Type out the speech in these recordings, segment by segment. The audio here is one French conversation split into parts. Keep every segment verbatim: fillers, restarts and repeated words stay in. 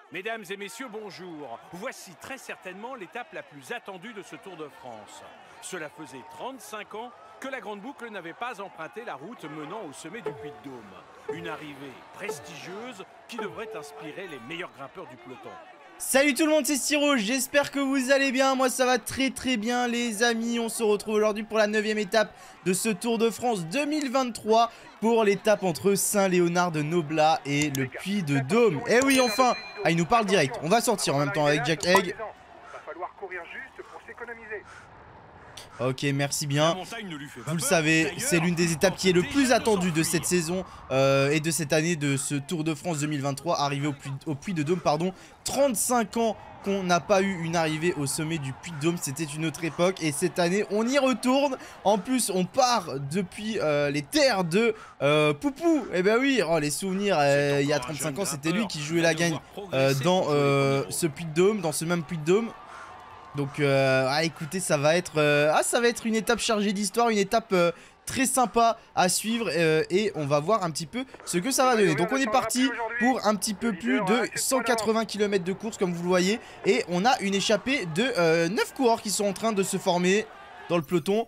Mesdames et messieurs, bonjour. Voici très certainement l'étape la plus attendue de ce Tour de France. Cela faisait trente-cinq ans que la Grande Boucle n'avait pas emprunté la route menant au sommet du Puy-de-Dôme. Une arrivée prestigieuse qui devrait inspirer les meilleurs grimpeurs du peloton. Salut tout le monde, c'est Siro, j'espère que vous allez bien. Moi ça va très très bien les amis. On se retrouve aujourd'hui pour la neuvième étape de ce Tour de France deux mille vingt-trois, pour l'étape entre Saint-Léonard-de-Noblat et le Puy-de-Dôme. Eh oui, enfin. Ah, il nous parle direct. On va sortir en même temps avec Jack Haig. Ok, merci bien. Vous le savez, c'est l'une des étapes qui est le plus attendue de cette saison euh, et de cette année de ce Tour de France deux mille vingt-trois, arrivé au, Puy, au Puy-de-Dôme, pardon. trente-cinq ans qu'on n'a pas eu une arrivée au sommet du Puy-de-Dôme, c'était une autre époque et cette année on y retourne. En plus on part depuis euh, les terres de euh, Poupou. Et eh ben oui, oh, les souvenirs, euh, il y a trente-cinq ans c'était lui qui jouait la gagne euh, dans euh, ce Puy-de-Dôme, dans ce même Puy-de-Dôme. Donc euh, ah, écoutez, ça va être euh, ah ça va être une étape chargée d'histoire, une étape euh, très sympa à suivre euh, et on va voir un petit peu ce que ça va donner. Donc on est parti pour un petit peu plus de cent quatre-vingts kilomètres de course comme vous le voyez, et on a une échappée de euh, neuf coureurs qui sont en train de se former dans le peloton.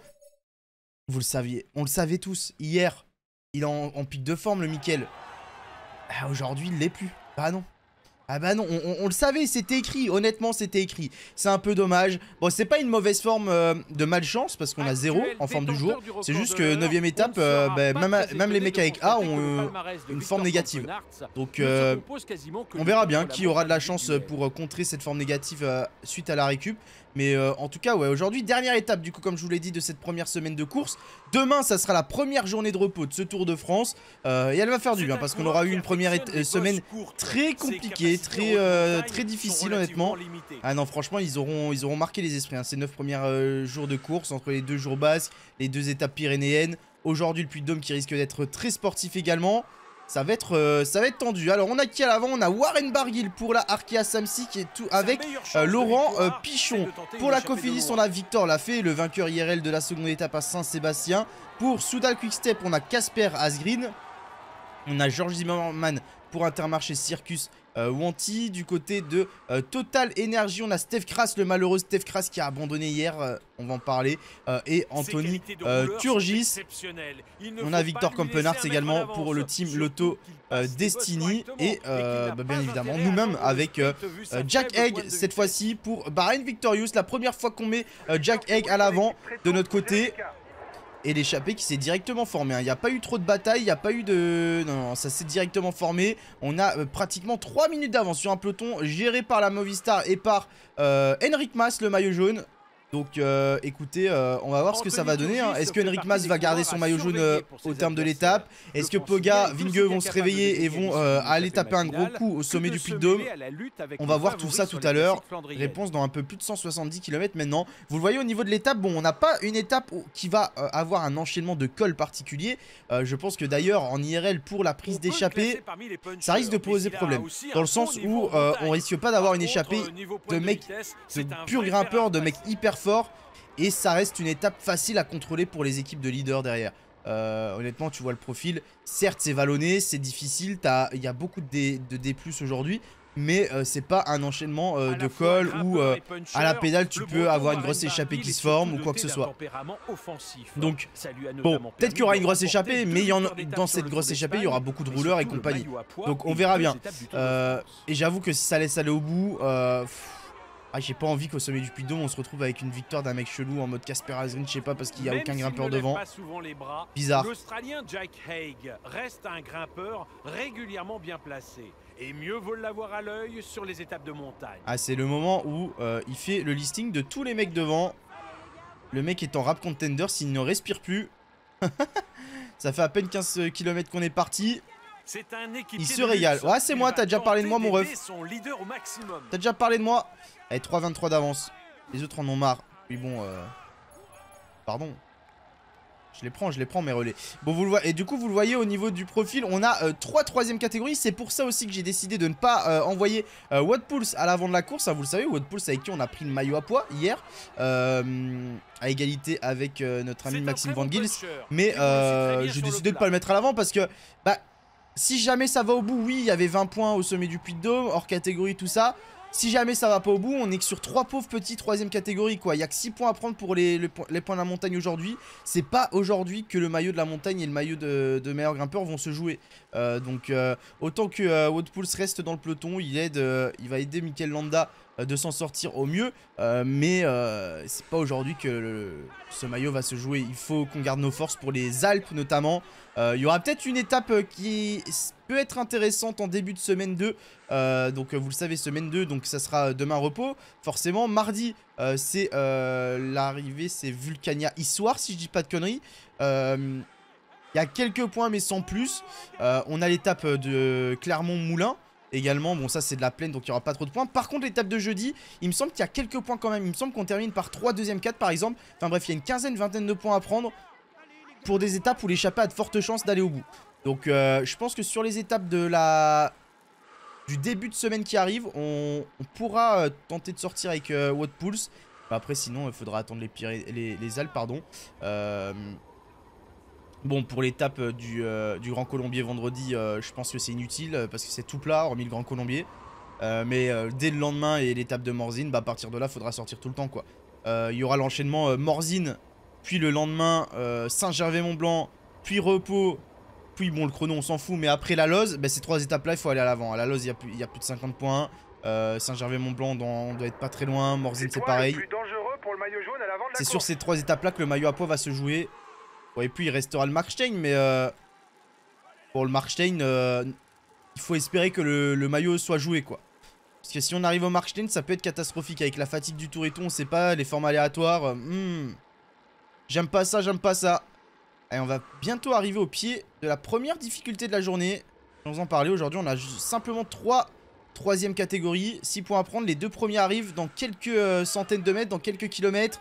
Vous le saviez, on le savait tous, hier il est en, en pic de forme le Mickaël. Ah, aujourd'hui il l'est plus, bah non. Ah bah non, on, on, on le savait, c'était écrit, honnêtement c'était écrit. C'est un peu dommage. Bon, c'est pas une mauvaise forme euh, de malchance parce qu'on a zéro en forme du jour. C'est juste que neuvième étape, euh, bah, même, même les mecs avec A ont euh, une forme négative. Donc euh, on verra bien qui aura de la chance pour euh, contrer cette forme négative euh, suite à la récup. Mais euh, en tout cas, ouais, aujourd'hui, dernière étape, du coup, comme je vous l'ai dit, de cette première semaine de course. Demain, ça sera la première journée de repos de ce Tour de France. Euh, et elle va faire du bien, parce qu'on aura eu une première euh, semaine très compliquée, très, euh, très difficile, honnêtement. Ah non, franchement, ils auront, ils auront marqué les esprits, hein, ces neuf premiers euh, jours de course, entre les deux jours basques, les deux étapes pyrénéennes. Aujourd'hui, le Puy-de-Dôme qui risque d'être très sportif également. Ça va, être, euh, ça va être tendu. Alors on a qui à l'avant? On a Warren Barguil pour la Arkea Samsic qui est tout avec euh, Laurent euh, Pichon. Pour la Cofidis on a Victor Lafay, le vainqueur I R L de la seconde étape à Saint-Sébastien. Pour Soudal Quickstep on a Casper Asgreen. On a Georges Zimmermann pour Intermarché Circus euh, Wanty. Du côté de euh, Total Energy, on a Steph Kras, le malheureux Steph Kras qui a abandonné hier, euh, on va en parler, euh, et Anthony euh, Turgis. On a Victor Kampenarts également pour le team Lotto euh, Destiny, et euh, bah, bien évidemment nous-mêmes avec euh, euh, Jack Haig cette fois-ci pour Bahrain Victorious, la première fois qu'on met euh, Jack Haig à l'avant de notre côté. Et l'échappée qui s'est directement formée, hein. Il n'y a pas eu trop de bataille, il n'y a pas eu de... Non, non, ça s'est directement formé. On a euh, pratiquement trois minutes d'avance sur un peloton géré par la Movistar et par euh, Enric Mas, le maillot jaune. Donc euh, écoutez, euh, on va voir ce que ça va donner, hein. Est-ce que Enric Mas va garder son maillot jaune euh, au terme de l'étape? Est-ce que Poga, Vinge vont se réveiller et vont euh, aller taper un gros coup au sommet du Puy-de-Dôme? On va voir tout ça tout à l'heure. Réponse dans un peu plus de cent soixante-dix kilomètres maintenant. Vous le voyez au niveau de l'étape, bon, on n'a pas une étape qui va euh, avoir un enchaînement de cols particulier. Euh, je pense que d'ailleurs en I R L pour la prise d'échappée, ça risque de poser problème. Dans le sens où euh, on risque pas d'avoir une échappée de mecs, de purs grimpeurs, de mecs hyper fort, et ça reste une étape facile à contrôler pour les équipes de leaders derrière. Euh, honnêtement tu vois le profil, certes c'est vallonné, c'est difficile, il y a beaucoup de D, de D plus aujourd'hui, mais euh, c'est pas un enchaînement euh, de col où euh, à la pédale tu peux avoir une grosse échappée qui se forme ou quoi que ce soit. Donc bon, peut-être qu'il y aura une grosse échappée, mais il y en a, dans cette grosse échappée il y aura beaucoup de rouleurs et compagnie. Donc on verra bien. Euh, et j'avoue que si ça laisse aller au bout... Euh, Ah, j'ai pas envie qu'au sommet du Puy-de-Dôme on se retrouve avec une victoire d'un mec chelou en mode Casper Asgreen, je sais pas, parce qu'il y a aucun grimpeur devant. Bizarre. L'Australien Jack Haig reste un grimpeur régulièrement bien placé. Et mieux vaut l'avoir à l'œil sur les étapes de montagne. Ah, c'est le moment où euh, il fait le listing de tous les mecs devant. Le mec est en rap contender, s'il ne respire plus. Ça fait à peine quinze kilomètres qu'on est parti. Il se régale. Ouais, c'est moi, t'as déjà parlé de moi, mon ref. T'as déjà parlé de moi. Allez, trois vingt-trois d'avance. Les autres en ont marre. Oui, bon, euh... pardon. Je les prends, je les prends mes relais. Bon, vous le voyez. Et du coup, vous le voyez au niveau du profil, on a euh, trois troisième catégories. C'est pour ça aussi que j'ai décidé de ne pas euh, envoyer euh, Wout Poels à l'avant de la course, hein. Vous le savez, Wout Poels avec qui on a pris le maillot à poids hier, euh, à égalité avec euh, notre ami Maxime Van Gils. Mais euh, j'ai décidé de ne pas le mettre à l'avant parce que... bah si jamais ça va au bout, oui, il y avait vingt points au sommet du Puy-de-Dôme, hors catégorie, tout ça. Si jamais ça va pas au bout, on est que sur trois pauvres petits troisième catégorie, quoi. Il y a que six points à prendre pour les, les, les points de la montagne aujourd'hui. C'est pas aujourd'hui que le maillot de la montagne et le maillot de, de meilleur grimpeur vont se jouer. Euh, donc, euh, autant que euh, Wout Poels reste dans le peloton, il, aide, euh, il va aider Mikel Landa euh, de s'en sortir au mieux. Euh, mais euh, c'est pas aujourd'hui que le, ce maillot va se jouer. Il faut qu'on garde nos forces pour les Alpes, notamment. Euh, il y aura peut-être une étape qui peut être intéressante en début de semaine deux. Euh, donc, vous le savez, semaine deux, donc ça sera demain repos. Forcément, mardi, euh, c'est euh, l'arrivée, c'est Vulcania Issoire, si je dis pas de conneries. Euh, Il y a quelques points, mais sans plus. Euh, on a l'étape de Clermont-Moulin. Également, bon, ça c'est de la plaine, donc il n'y aura pas trop de points. Par contre, l'étape de jeudi, il me semble qu'il y a quelques points quand même. Il me semble qu'on termine par trois deuxième quatre par exemple. Enfin bref, il y a une quinzaine, vingtaine de points à prendre pour des étapes où l'échappée a de fortes chances d'aller au bout. Donc euh, je pense que sur les étapes de la... du début de semaine qui arrive, on, on pourra euh, tenter de sortir avec euh, Wout Poels. Bah, après sinon, il faudra attendre les, Pyré... les, les Alpes, pardon. Euh... Bon, pour l'étape du, euh, du Grand Colombier vendredi, euh, je pense que c'est inutile euh, parce que c'est tout plat, hormis le Grand Colombier. Euh, mais euh, dès le lendemain et l'étape de Morzine, bah, à partir de là, il faudra sortir tout le temps, quoi. Euh, il y aura l'enchaînement euh, Morzine, puis le lendemain euh, Saint-Gervais-Mont-Blanc, puis repos, puis bon, le chrono, on s'en fout. Mais après la Loze, bah, ces trois étapes-là, il faut aller à l'avant. À la Loze, il y a plus, il y a plus de cinquante points. Euh, Saint-Gervais-Mont-Blanc, on doit être pas très loin. Morzine, c'est pareil. C'est sur ces trois étapes-là que le maillot à poids va se jouer. Bon, et puis il restera le Markstein, mais euh, pour le Markstein, euh, il faut espérer que le, le maillot soit joué, quoi. Parce que si on arrive au Markstein, ça peut être catastrophique avec la fatigue du tour et tout, on sait pas, les formes aléatoires. Euh, hmm. J'aime pas ça, j'aime pas ça. Et on va bientôt arriver au pied de la première difficulté de la journée. On va en parler aujourd'hui, on a simplement trois troisième catégories, six points à prendre. Les deux premiers arrivent dans quelques euh, centaines de mètres, dans quelques kilomètres.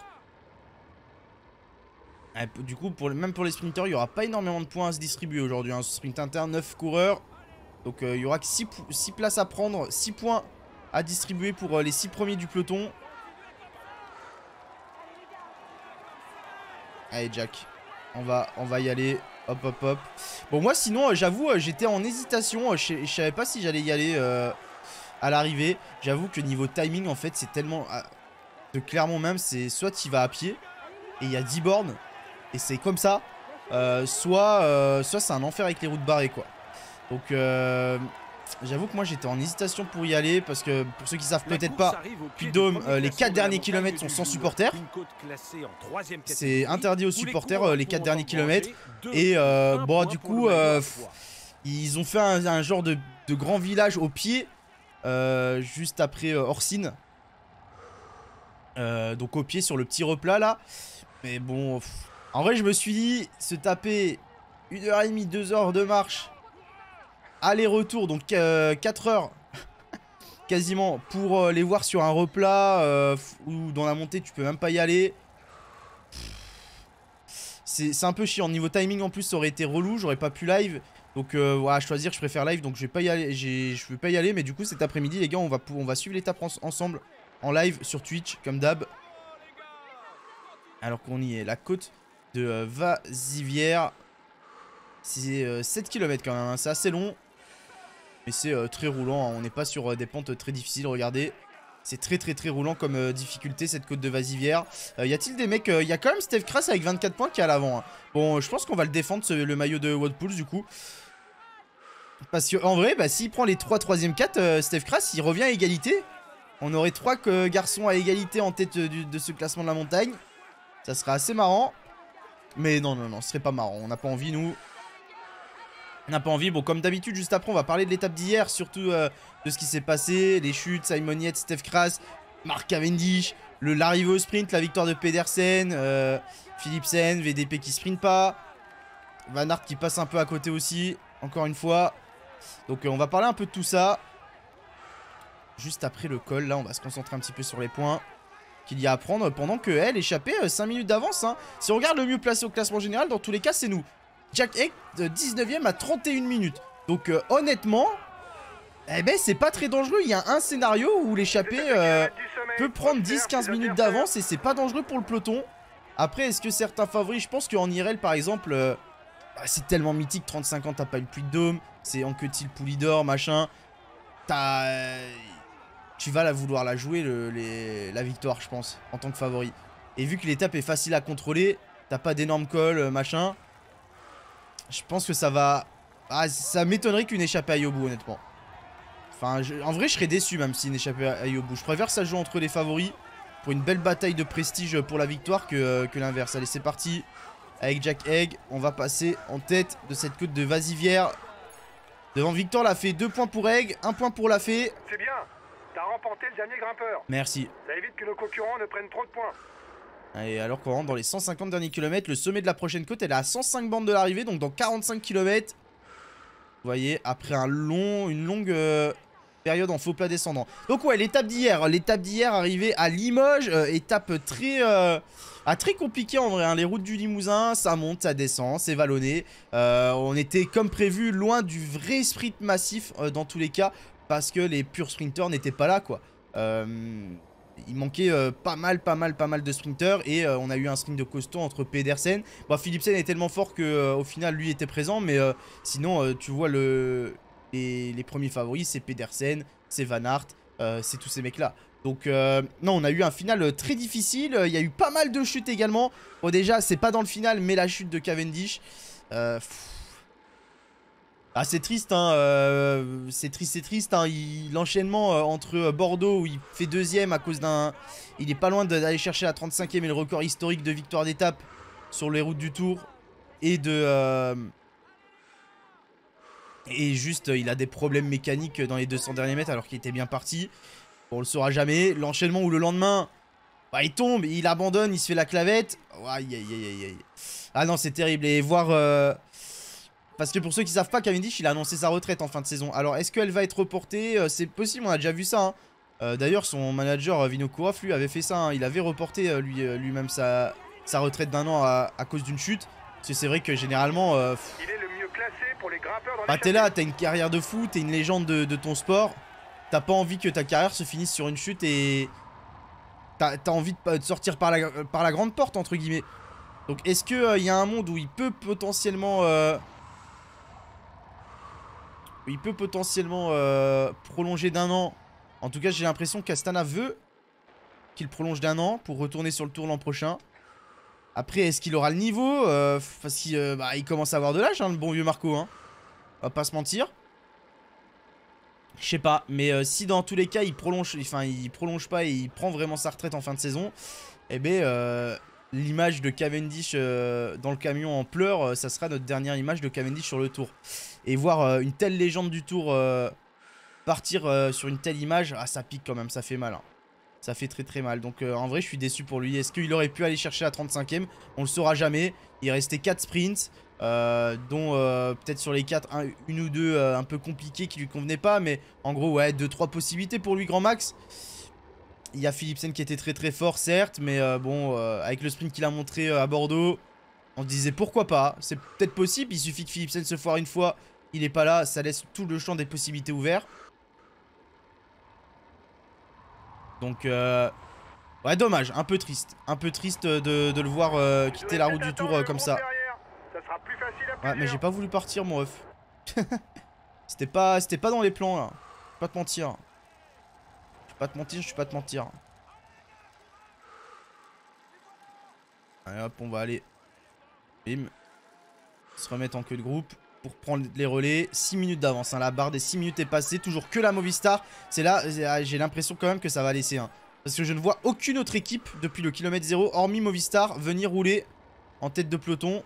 Du coup, pour, même pour les sprinters, il n'y aura pas énormément de points à se distribuer aujourd'hui. Hein. Sprint interne, neuf coureurs. Donc, euh, il y aura que six, six places à prendre, six points à distribuer pour euh, les six premiers du peloton. Allez, Jack. On va, on va y aller. Hop, hop, hop. Bon, moi, sinon, euh, j'avoue, euh, j'étais en hésitation. Je ne savais pas si j'allais y aller euh, à l'arrivée. J'avoue que niveau timing, en fait, c'est tellement... Euh, de Clermont même, c'est soit tu vas à pied et il y a dix bornes. Et c'est comme ça, euh, soit, euh, soit c'est un enfer avec les routes barrées, quoi. Donc, euh, j'avoue que moi j'étais en hésitation pour y aller. Parce que pour ceux qui savent peut-être pas, Puy-de-Dôme, euh, les quatre derniers kilomètres sont sans supporters. C'est interdit aux supporters euh, les quatre derniers kilomètres. Et euh, bon, du coup, euh, ils ont fait un, un genre de, de grand village au pied, euh, juste après euh, Orsine. Euh, donc au pied sur le petit replat là. Mais bon... Pff, en vrai, je me suis dit, se taper une heure trente, deux heures de marche, aller-retour, donc euh, quatre heures quasiment, pour euh, les voir sur un replat euh, ou dans la montée, tu peux même pas y aller. C'est un peu chiant. Niveau timing, en plus, ça aurait été relou, j'aurais pas pu live. Donc, euh, voilà, à choisir, je préfère live, donc je vais pas y aller. Je vais pas y aller, mais du coup, cet après-midi, les gars, on va, on va suivre l'étape ensemble en live sur Twitch, comme d'hab. Alors qu'on y est, la côte de euh, Vazivière. C'est euh, sept kilomètres quand même, hein. C'est assez long. Mais c'est euh, très roulant, hein. On n'est pas sur euh, des pentes très difficiles, regardez. C'est très très très roulant comme euh, difficulté cette côte de Vazivière. euh, Y a-t-il des mecs, il euh, y a quand même Steve Kras avec vingt-quatre points qui est à l'avant, hein. Bon, je pense qu'on va le défendre ce, le maillot de Wout Poels du coup. Parce que en vrai, bah, s'il prend les trois troisième quatre, euh, Steve Kras il revient à égalité. On aurait trois euh, garçons à égalité en tête euh, du, de ce classement de la montagne. Ça serait assez marrant. Mais non, non, non, ce serait pas marrant. On n'a pas envie, nous. On n'a pas envie. Bon, comme d'habitude, juste après, on va parler de l'étape d'hier. Surtout euh, de ce qui s'est passé. Les chutes, Simon Yates, Steve Kras, Mark Cavendish. L'arrivée au sprint, la victoire de Pedersen. Euh, Philipsen, V D P qui sprint pas. Van Aert qui passe un peu à côté aussi. Encore une fois. Donc, euh, on va parler un peu de tout ça. Juste après le col, là, on va se concentrer un petit peu sur les points qu'il y a à prendre pendant que elle échappait euh, cinq minutes d'avance, hein. Si on regarde le mieux placé au classement général, dans tous les cas c'est nous. Jack Heck euh, dix-neuvième à trente et une minutes. Donc euh, honnêtement, eh ben c'est pas très dangereux. Il y a un scénario où l'échappée euh, peut prendre dix quinze minutes d'avance et c'est pas dangereux pour le peloton. Après, est-ce que certains favoris, je pense qu'en I R L par exemple, euh, bah, c'est tellement mythique, trente-cinq ans, t'as pas eu le Puy de Dôme, c'est Anquetil, Poulidor, machin. T'as... Euh, tu vas la vouloir la jouer, le, les, la victoire, je pense, en tant que favori. Et vu que l'étape est facile à contrôler, t'as pas d'énormes cols, machin. Je pense que ça va... Ah, ça m'étonnerait qu'une échappée aille au bout, honnêtement. Enfin, je... en vrai, je serais déçu même si une échappée aille au bout. Je préfère que ça joue entre les favoris pour une belle bataille de prestige pour la victoire que, euh, que l'inverse. Allez, c'est parti. Avec Jack Egg, on va passer en tête de cette côte de Vasivière. Devant Victor, la fée, deux points pour Egg, un point pour la fée. C'est bien, t'as remporté le dernier grimpeur. Merci. Ça évite que nos concurrents ne prennent trop de points. Et alors qu'on rentre dans les cent cinquante derniers kilomètres, le sommet de la prochaine côte, elle est à cent cinq bandes de l'arrivée, donc dans quarante-cinq kilomètres. Vous voyez, après un long, une longue euh, période en faux plat descendant. Donc ouais, l'étape d'hier, l'étape d'hier arrivée à Limoges, euh, étape très... Euh, Ah, très compliqué en vrai, hein. Les routes du Limousin, ça monte, ça descend, c'est vallonné. Euh, on était comme prévu loin du vrai sprint massif euh, dans tous les cas, parce que les purs sprinters n'étaient pas là quoi. Euh, il manquait euh, pas mal, pas mal, pas mal de sprinters et euh, on a eu un sprint de costaud entre Pedersen. Bon, Philipsen est tellement fort que euh, au final lui était présent, mais euh, sinon euh, tu vois le les, les premiers favoris, c'est Pedersen, c'est Van Aert, euh, c'est tous ces mecs là. Donc euh, non, on a eu un final très difficile. Il y a eu pas mal de chutes également. Bon déjà c'est pas dans le final, mais la chute de Cavendish, euh, ah c'est triste hein, euh, c'est triste, c'est triste hein. L'enchaînement euh, entre Bordeaux où il fait deuxième à cause d'un... Il est pas loin d'aller chercher la trente-cinquième et le record historique de victoire d'étape sur les routes du Tour. Et de... Euh, et juste il a des problèmes mécaniques dans les deux cents derniers mètres alors qu'il était bien parti. On le saura jamais. L'enchaînement où le lendemain, bah, il tombe, il abandonne, il se fait la clavette. Aïe, aïe, aïe, aïe, aïe. Ah non, c'est terrible. Et voir... Euh... Parce que pour ceux qui savent pas, Cavendish, il a annoncé sa retraite en fin de saison. Alors, est-ce qu'elle va être reportée? euh, C'est possible, on a déjà vu ça. Hein. Euh, D'ailleurs, son manager, Vinokourov, lui, avait fait ça. Hein. Il avait reporté euh, lui-même lui sa, sa retraite d'un an à, à cause d'une chute. Parce que c'est vrai que généralement... Euh... Il est le mieux classé pour les grimpeurs dans bah, t'es là, t'as une carrière de fou, t'es une légende de, de ton sport. T'as pas envie que ta carrière se finisse sur une chute et... T'as as envie de, de sortir par la, par la grande porte, entre guillemets. Donc, est-ce qu'il euh, y a un monde où il peut potentiellement... Euh, où il peut potentiellement euh, prolonger d'un an. En tout cas, j'ai l'impression qu'Astana veut qu'il prolonge d'un an pour retourner sur le Tour l'an prochain. Après, est-ce qu'il aura le niveau euh, Parce qu'il euh, bah, il commence à avoir de l'âge, hein, le bon vieux Marco. Hein. On va pas se mentir. Je sais pas, mais euh, si dans tous les cas il prolonge, enfin il prolonge pas et il prend vraiment sa retraite en fin de saison, eh ben euh, l'image de Cavendish euh, dans le camion en pleurs, euh, ça sera notre dernière image de Cavendish sur le Tour. Et voir euh, une telle légende du Tour euh, partir euh, sur une telle image, ah ça pique quand même, ça fait mal. Hein. Ça fait très très mal. Donc euh, en vrai je suis déçu pour lui. Est-ce qu'il aurait pu aller chercher la trente-cinquième? On le saura jamais. Il restait quatre sprints. Euh, dont euh, peut-être sur les quatre, un, une ou deux euh, un peu compliquées qui lui convenaient pas. Mais en gros ouais, deux trois possibilités pour lui grand max. Il y a Philipsen qui était très très fort certes. Mais euh, bon euh, avec le sprint qu'il a montré euh, à Bordeaux, on se disait pourquoi pas. C'est peut-être possible, il suffit que Philipsen se foire une fois. Il est pas là, ça laisse tout le champ des possibilités ouvert. Donc euh, ouais dommage, un peu triste. Un peu triste de, de le voir euh, quitter la route du Tour euh, comme ça. Ouais, mais j'ai pas voulu partir, mon ref. C'était pas, c'était pas dans les plans, là. Je vais pas te mentir. Je vais pas te mentir, je vais pas te mentir. Allez, hop, on va aller. Bim. Se remettre en queue de groupe pour prendre les relais. six minutes d'avance, hein. La barre des six minutes est passée. Toujours que la Movistar. C'est là, j'ai l'impression quand même que ça va laisser. Hein. Parce que je ne vois aucune autre équipe depuis le kilomètre zéro, hormis Movistar, venir rouler en tête de peloton.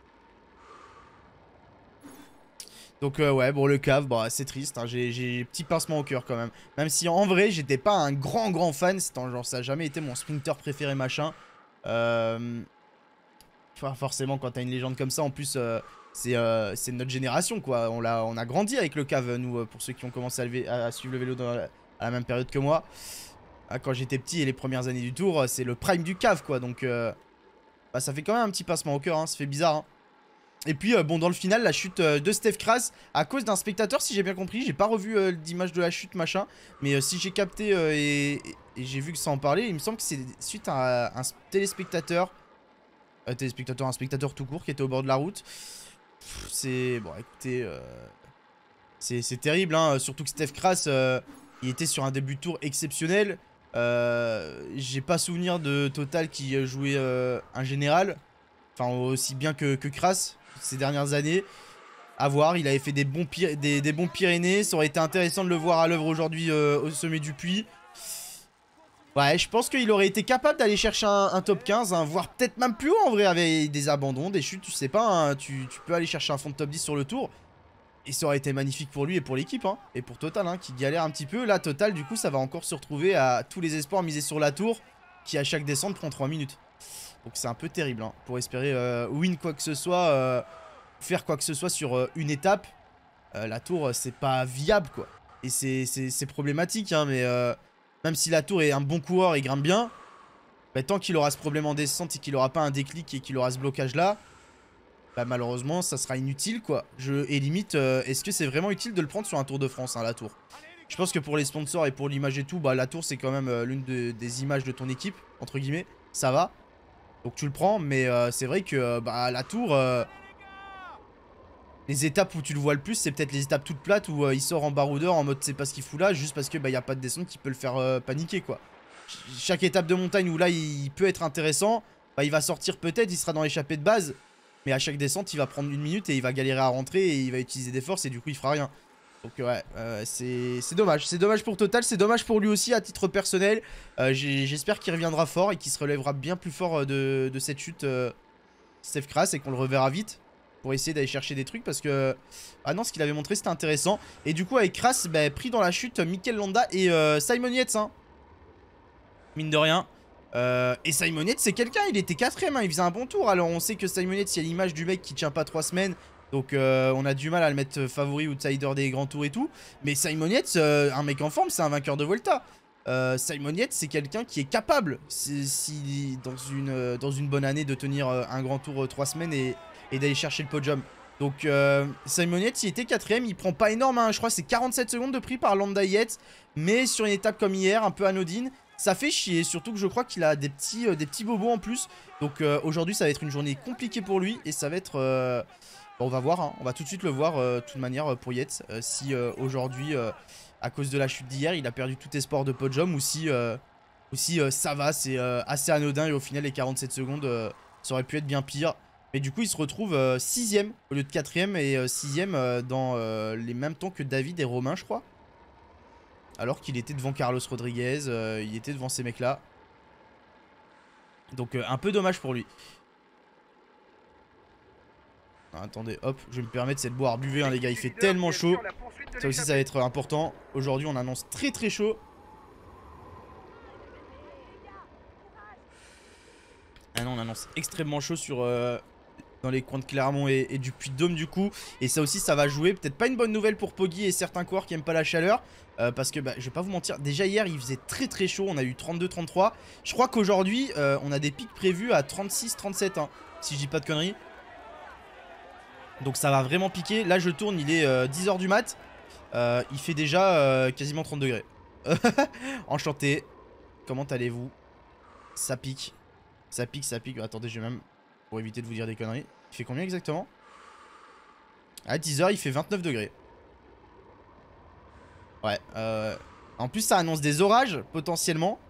Donc euh, ouais, bon le cave, bah, c'est triste, hein. J'ai petit pincement au cœur quand même. Même si en vrai, j'étais pas un grand grand fan, genre ça a jamais été mon sprinter préféré machin. Euh... Enfin, forcément quand t'as une légende comme ça, en plus euh, c'est euh, notre génération quoi. On, a, on a grandi avec le cave, nous, pour ceux qui ont commencé à, lever, à, à suivre le vélo dans la, à la même période que moi. Ah, quand j'étais petit et les premières années du Tour, c'est le prime du cave quoi. Donc euh, bah, ça fait quand même un petit pincement au cœur, hein. Ça fait bizarre hein. Et puis euh, bon dans le final la chute euh, de Steph Kras à cause d'un spectateur si j'ai bien compris. J'ai pas revu euh, d'image de la chute machin. Mais euh, si j'ai capté euh, et, et, et j'ai vu que ça en parlait, il me semble que c'est suite à un téléspectateur. Euh, téléspectateur, un spectateur tout court qui était au bord de la route. C'est... Bon, écoutez... Euh... C'est terrible, hein. Surtout que Steph Kras, euh, il était sur un début de tour exceptionnel. Euh, J'ai pas souvenir de Total qui jouait euh, un général. Enfin, aussi bien que, que Kras ces dernières années. À voir, il avait fait des bons, des, des bons Pyrénées. Ça aurait été intéressant de le voir à l'œuvre aujourd'hui euh, au sommet du puits. Ouais, je pense qu'il aurait été capable d'aller chercher un, un top quinze, hein, voire peut-être même plus haut en vrai, avec des abandons, des chutes, tu sais pas. Hein, tu, tu peux aller chercher un fond de top dix sur le tour. Et ça aurait été magnifique pour lui et pour l'équipe, hein, et pour Total, hein, qui galère un petit peu. Là, Total, du coup, ça va encore se retrouver à tous les espoirs misés sur la tour, qui à chaque descente prend trois minutes. Donc c'est un peu terrible, hein, pour espérer euh, win quoi que ce soit, euh, faire quoi que ce soit sur euh, une étape. Euh, la tour, c'est pas viable, quoi. Et c'est problématique, hein, mais euh, même si la tour est un bon coureur et grimpe bien, bah, tant qu'il aura ce problème en descente et qu'il aura pas un déclic et qu'il aura ce blocage-là, bah, malheureusement, ça sera inutile, quoi. Je, et limite, euh, est-ce que c'est vraiment utile de le prendre sur un Tour de France, hein, la tour? Je pense que pour les sponsors et pour l'image et tout, bah, la tour, c'est quand même euh, l'une de, des images de ton équipe, entre guillemets. Ça va. Donc tu le prends, mais euh, c'est vrai que euh, bah, la tour... Euh, les étapes où tu le vois le plus, c'est peut-être les étapes toutes plates où euh, il sort en baroudeur en mode c'est pas ce qu'il fout là, juste parce que bah, y a pas de descente qui peut le faire euh, paniquer, quoi. Ch chaque étape de montagne où là il peut être intéressant, bah, il va sortir peut-être, il sera dans l'échappée de base, mais à chaque descente il va prendre une minute et il va galérer à rentrer et il va utiliser des forces et du coup il fera rien. Donc ouais, euh, c'est dommage, c'est dommage pour Total, c'est dommage pour lui aussi à titre personnel. Euh, J'espère qu'il reviendra fort et qu'il se relèvera bien plus fort de, de cette chute euh, Steph Kras et qu'on le reverra vite. Pour essayer d'aller chercher des trucs parce que... Ah non, ce qu'il avait montré c'était intéressant. Et du coup avec Kras, bah, pris dans la chute Mikel Landa et euh, Simon Yates, hein. Mine de rien. euh, Et Simon Yates c'est quelqu'un, il était quatrième, hein, il faisait un bon tour. Alors on sait que Simon Yates, il y a l'image du mec qui tient pas trois semaines. Donc euh, on a du mal à le mettre favori outsider des grands tours et tout. Mais Simon Yates, euh, un mec en forme, c'est un vainqueur de Volta. Euh, Simon Yates c'est quelqu'un qui est capable, si, si dans, une, euh, dans une bonne année, de tenir euh, un grand tour euh, trois semaines et... et d'aller chercher le podium. Donc euh, Simon Yates, il était quatrième, il prend pas énorme, hein, je crois que c'est quarante-sept secondes de prix par Landa Yates, mais sur une étape comme hier, un peu anodine, ça fait chier, surtout que je crois qu'il a des petits, euh, des petits bobos en plus. Donc euh, aujourd'hui ça va être une journée compliquée pour lui, et ça va être... Euh... Bon, on va voir, hein, on va tout de suite le voir, euh, de toute manière, pour Yates, euh, si euh, aujourd'hui, euh, à cause de la chute d'hier, il a perdu tout espoir de podium, ou si, euh, ou si euh, ça va, c'est euh, assez anodin, et au final les quarante-sept secondes, euh, ça aurait pu être bien pire. Mais du coup, il se retrouve euh, sixième au lieu de quatrième et euh, sixième euh, dans euh, les mêmes temps que David et Romain, je crois. Alors qu'il était devant Carlos Rodriguez, euh, il était devant ces mecs-là. Donc euh, un peu dommage pour lui. Ah, attendez, hop, je vais me permettre de boire, buvez, hein, les gars, il fait tellement chaud. Ça aussi, ça va être important. Aujourd'hui, on annonce très très chaud. Ah non, on annonce extrêmement chaud sur... Euh, dans les coins de Clermont et, et du Puy-de-Dôme du coup. Et ça aussi ça va jouer. Peut-être pas une bonne nouvelle pour Poggy et certains coureurs qui aiment pas la chaleur. Euh, parce que bah, je vais pas vous mentir. Déjà hier il faisait très très chaud. On a eu trente-deux trente-trois. Je crois qu'aujourd'hui euh, on a des pics prévus à trente-six trente-sept, hein, si je dis pas de conneries. Donc ça va vraiment piquer. Là je tourne, il est euh, dix heures du mat. euh, Il fait déjà euh, quasiment trente degrés. Enchanté. Comment allez-vous? Ça pique. Ça pique, ça pique. Attendez, je vais même... Pour éviter de vous dire des conneries. Il fait combien exactement? À dix heures, il fait vingt-neuf degrés. Ouais. Euh... En plus, ça annonce des orages, potentiellement.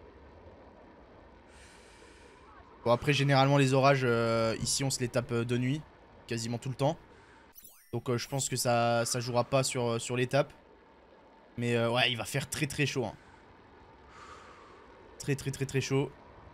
Bon, après, généralement, les orages, euh, ici, on se les tape de nuit. Quasiment tout le temps. Donc, euh, je pense que ça, ça jouera pas sur, sur l'étape. Mais, euh, ouais, il va faire très, très chaud. Hein. Très, très, très, très chaud.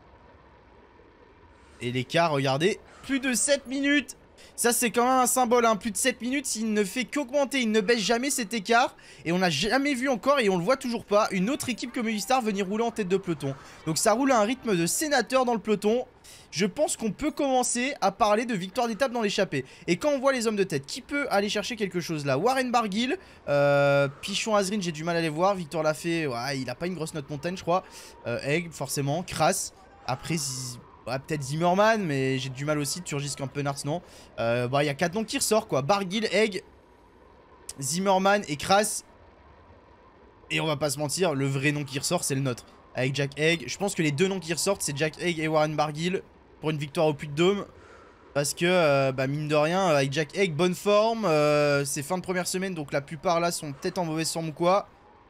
Et l'écart, regardez, plus de sept minutes. Ça c'est quand même un symbole, hein. Plus de sept minutes, il ne fait qu'augmenter, il ne baisse jamais cet écart. Et on n'a jamais vu encore, et on le voit toujours pas, une autre équipe comme Movistar venir rouler en tête de peloton. Donc ça roule à un rythme de sénateur dans le peloton. Je pense qu'on peut commencer à parler de victoire d'étape dans l'échappée. Et quand on voit les hommes de tête, qui peut aller chercher quelque chose là? Warren Barguil, euh, Pichon Azrin, j'ai du mal à les voir. Victor Lafay, ouais, il a pas une grosse note montagne je crois. euh, Egg, forcément, Kras. Après... Ouais, peut-être Zimmerman, mais j'ai du mal aussi. Turgis Campenarts, non. Euh, bah, il y a quatre noms qui ressortent, quoi. Barguil, Egg, Zimmerman et Kras. Et on va pas se mentir, le vrai nom qui ressort, c'est le nôtre. Avec Jack Egg. Je pense que les deux noms qui ressortent, c'est Jack Egg et Warren Barguil. Pour une victoire au Puy-de-Dôme. Parce que, euh, bah, mine de rien, avec Jack Egg, bonne forme. Euh, c'est fin de première semaine, donc la plupart là sont peut-être en mauvaise forme ou quoi.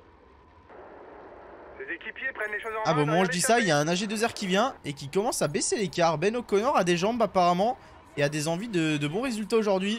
Les équipiers prennent les choses en main. Ah, bon, au moment où je dis ça, il y a un A G deux R qui vient et qui commence à baisser l'écart. Ben O'Connor a des jambes apparemment et a des envies de, de bons résultats aujourd'hui.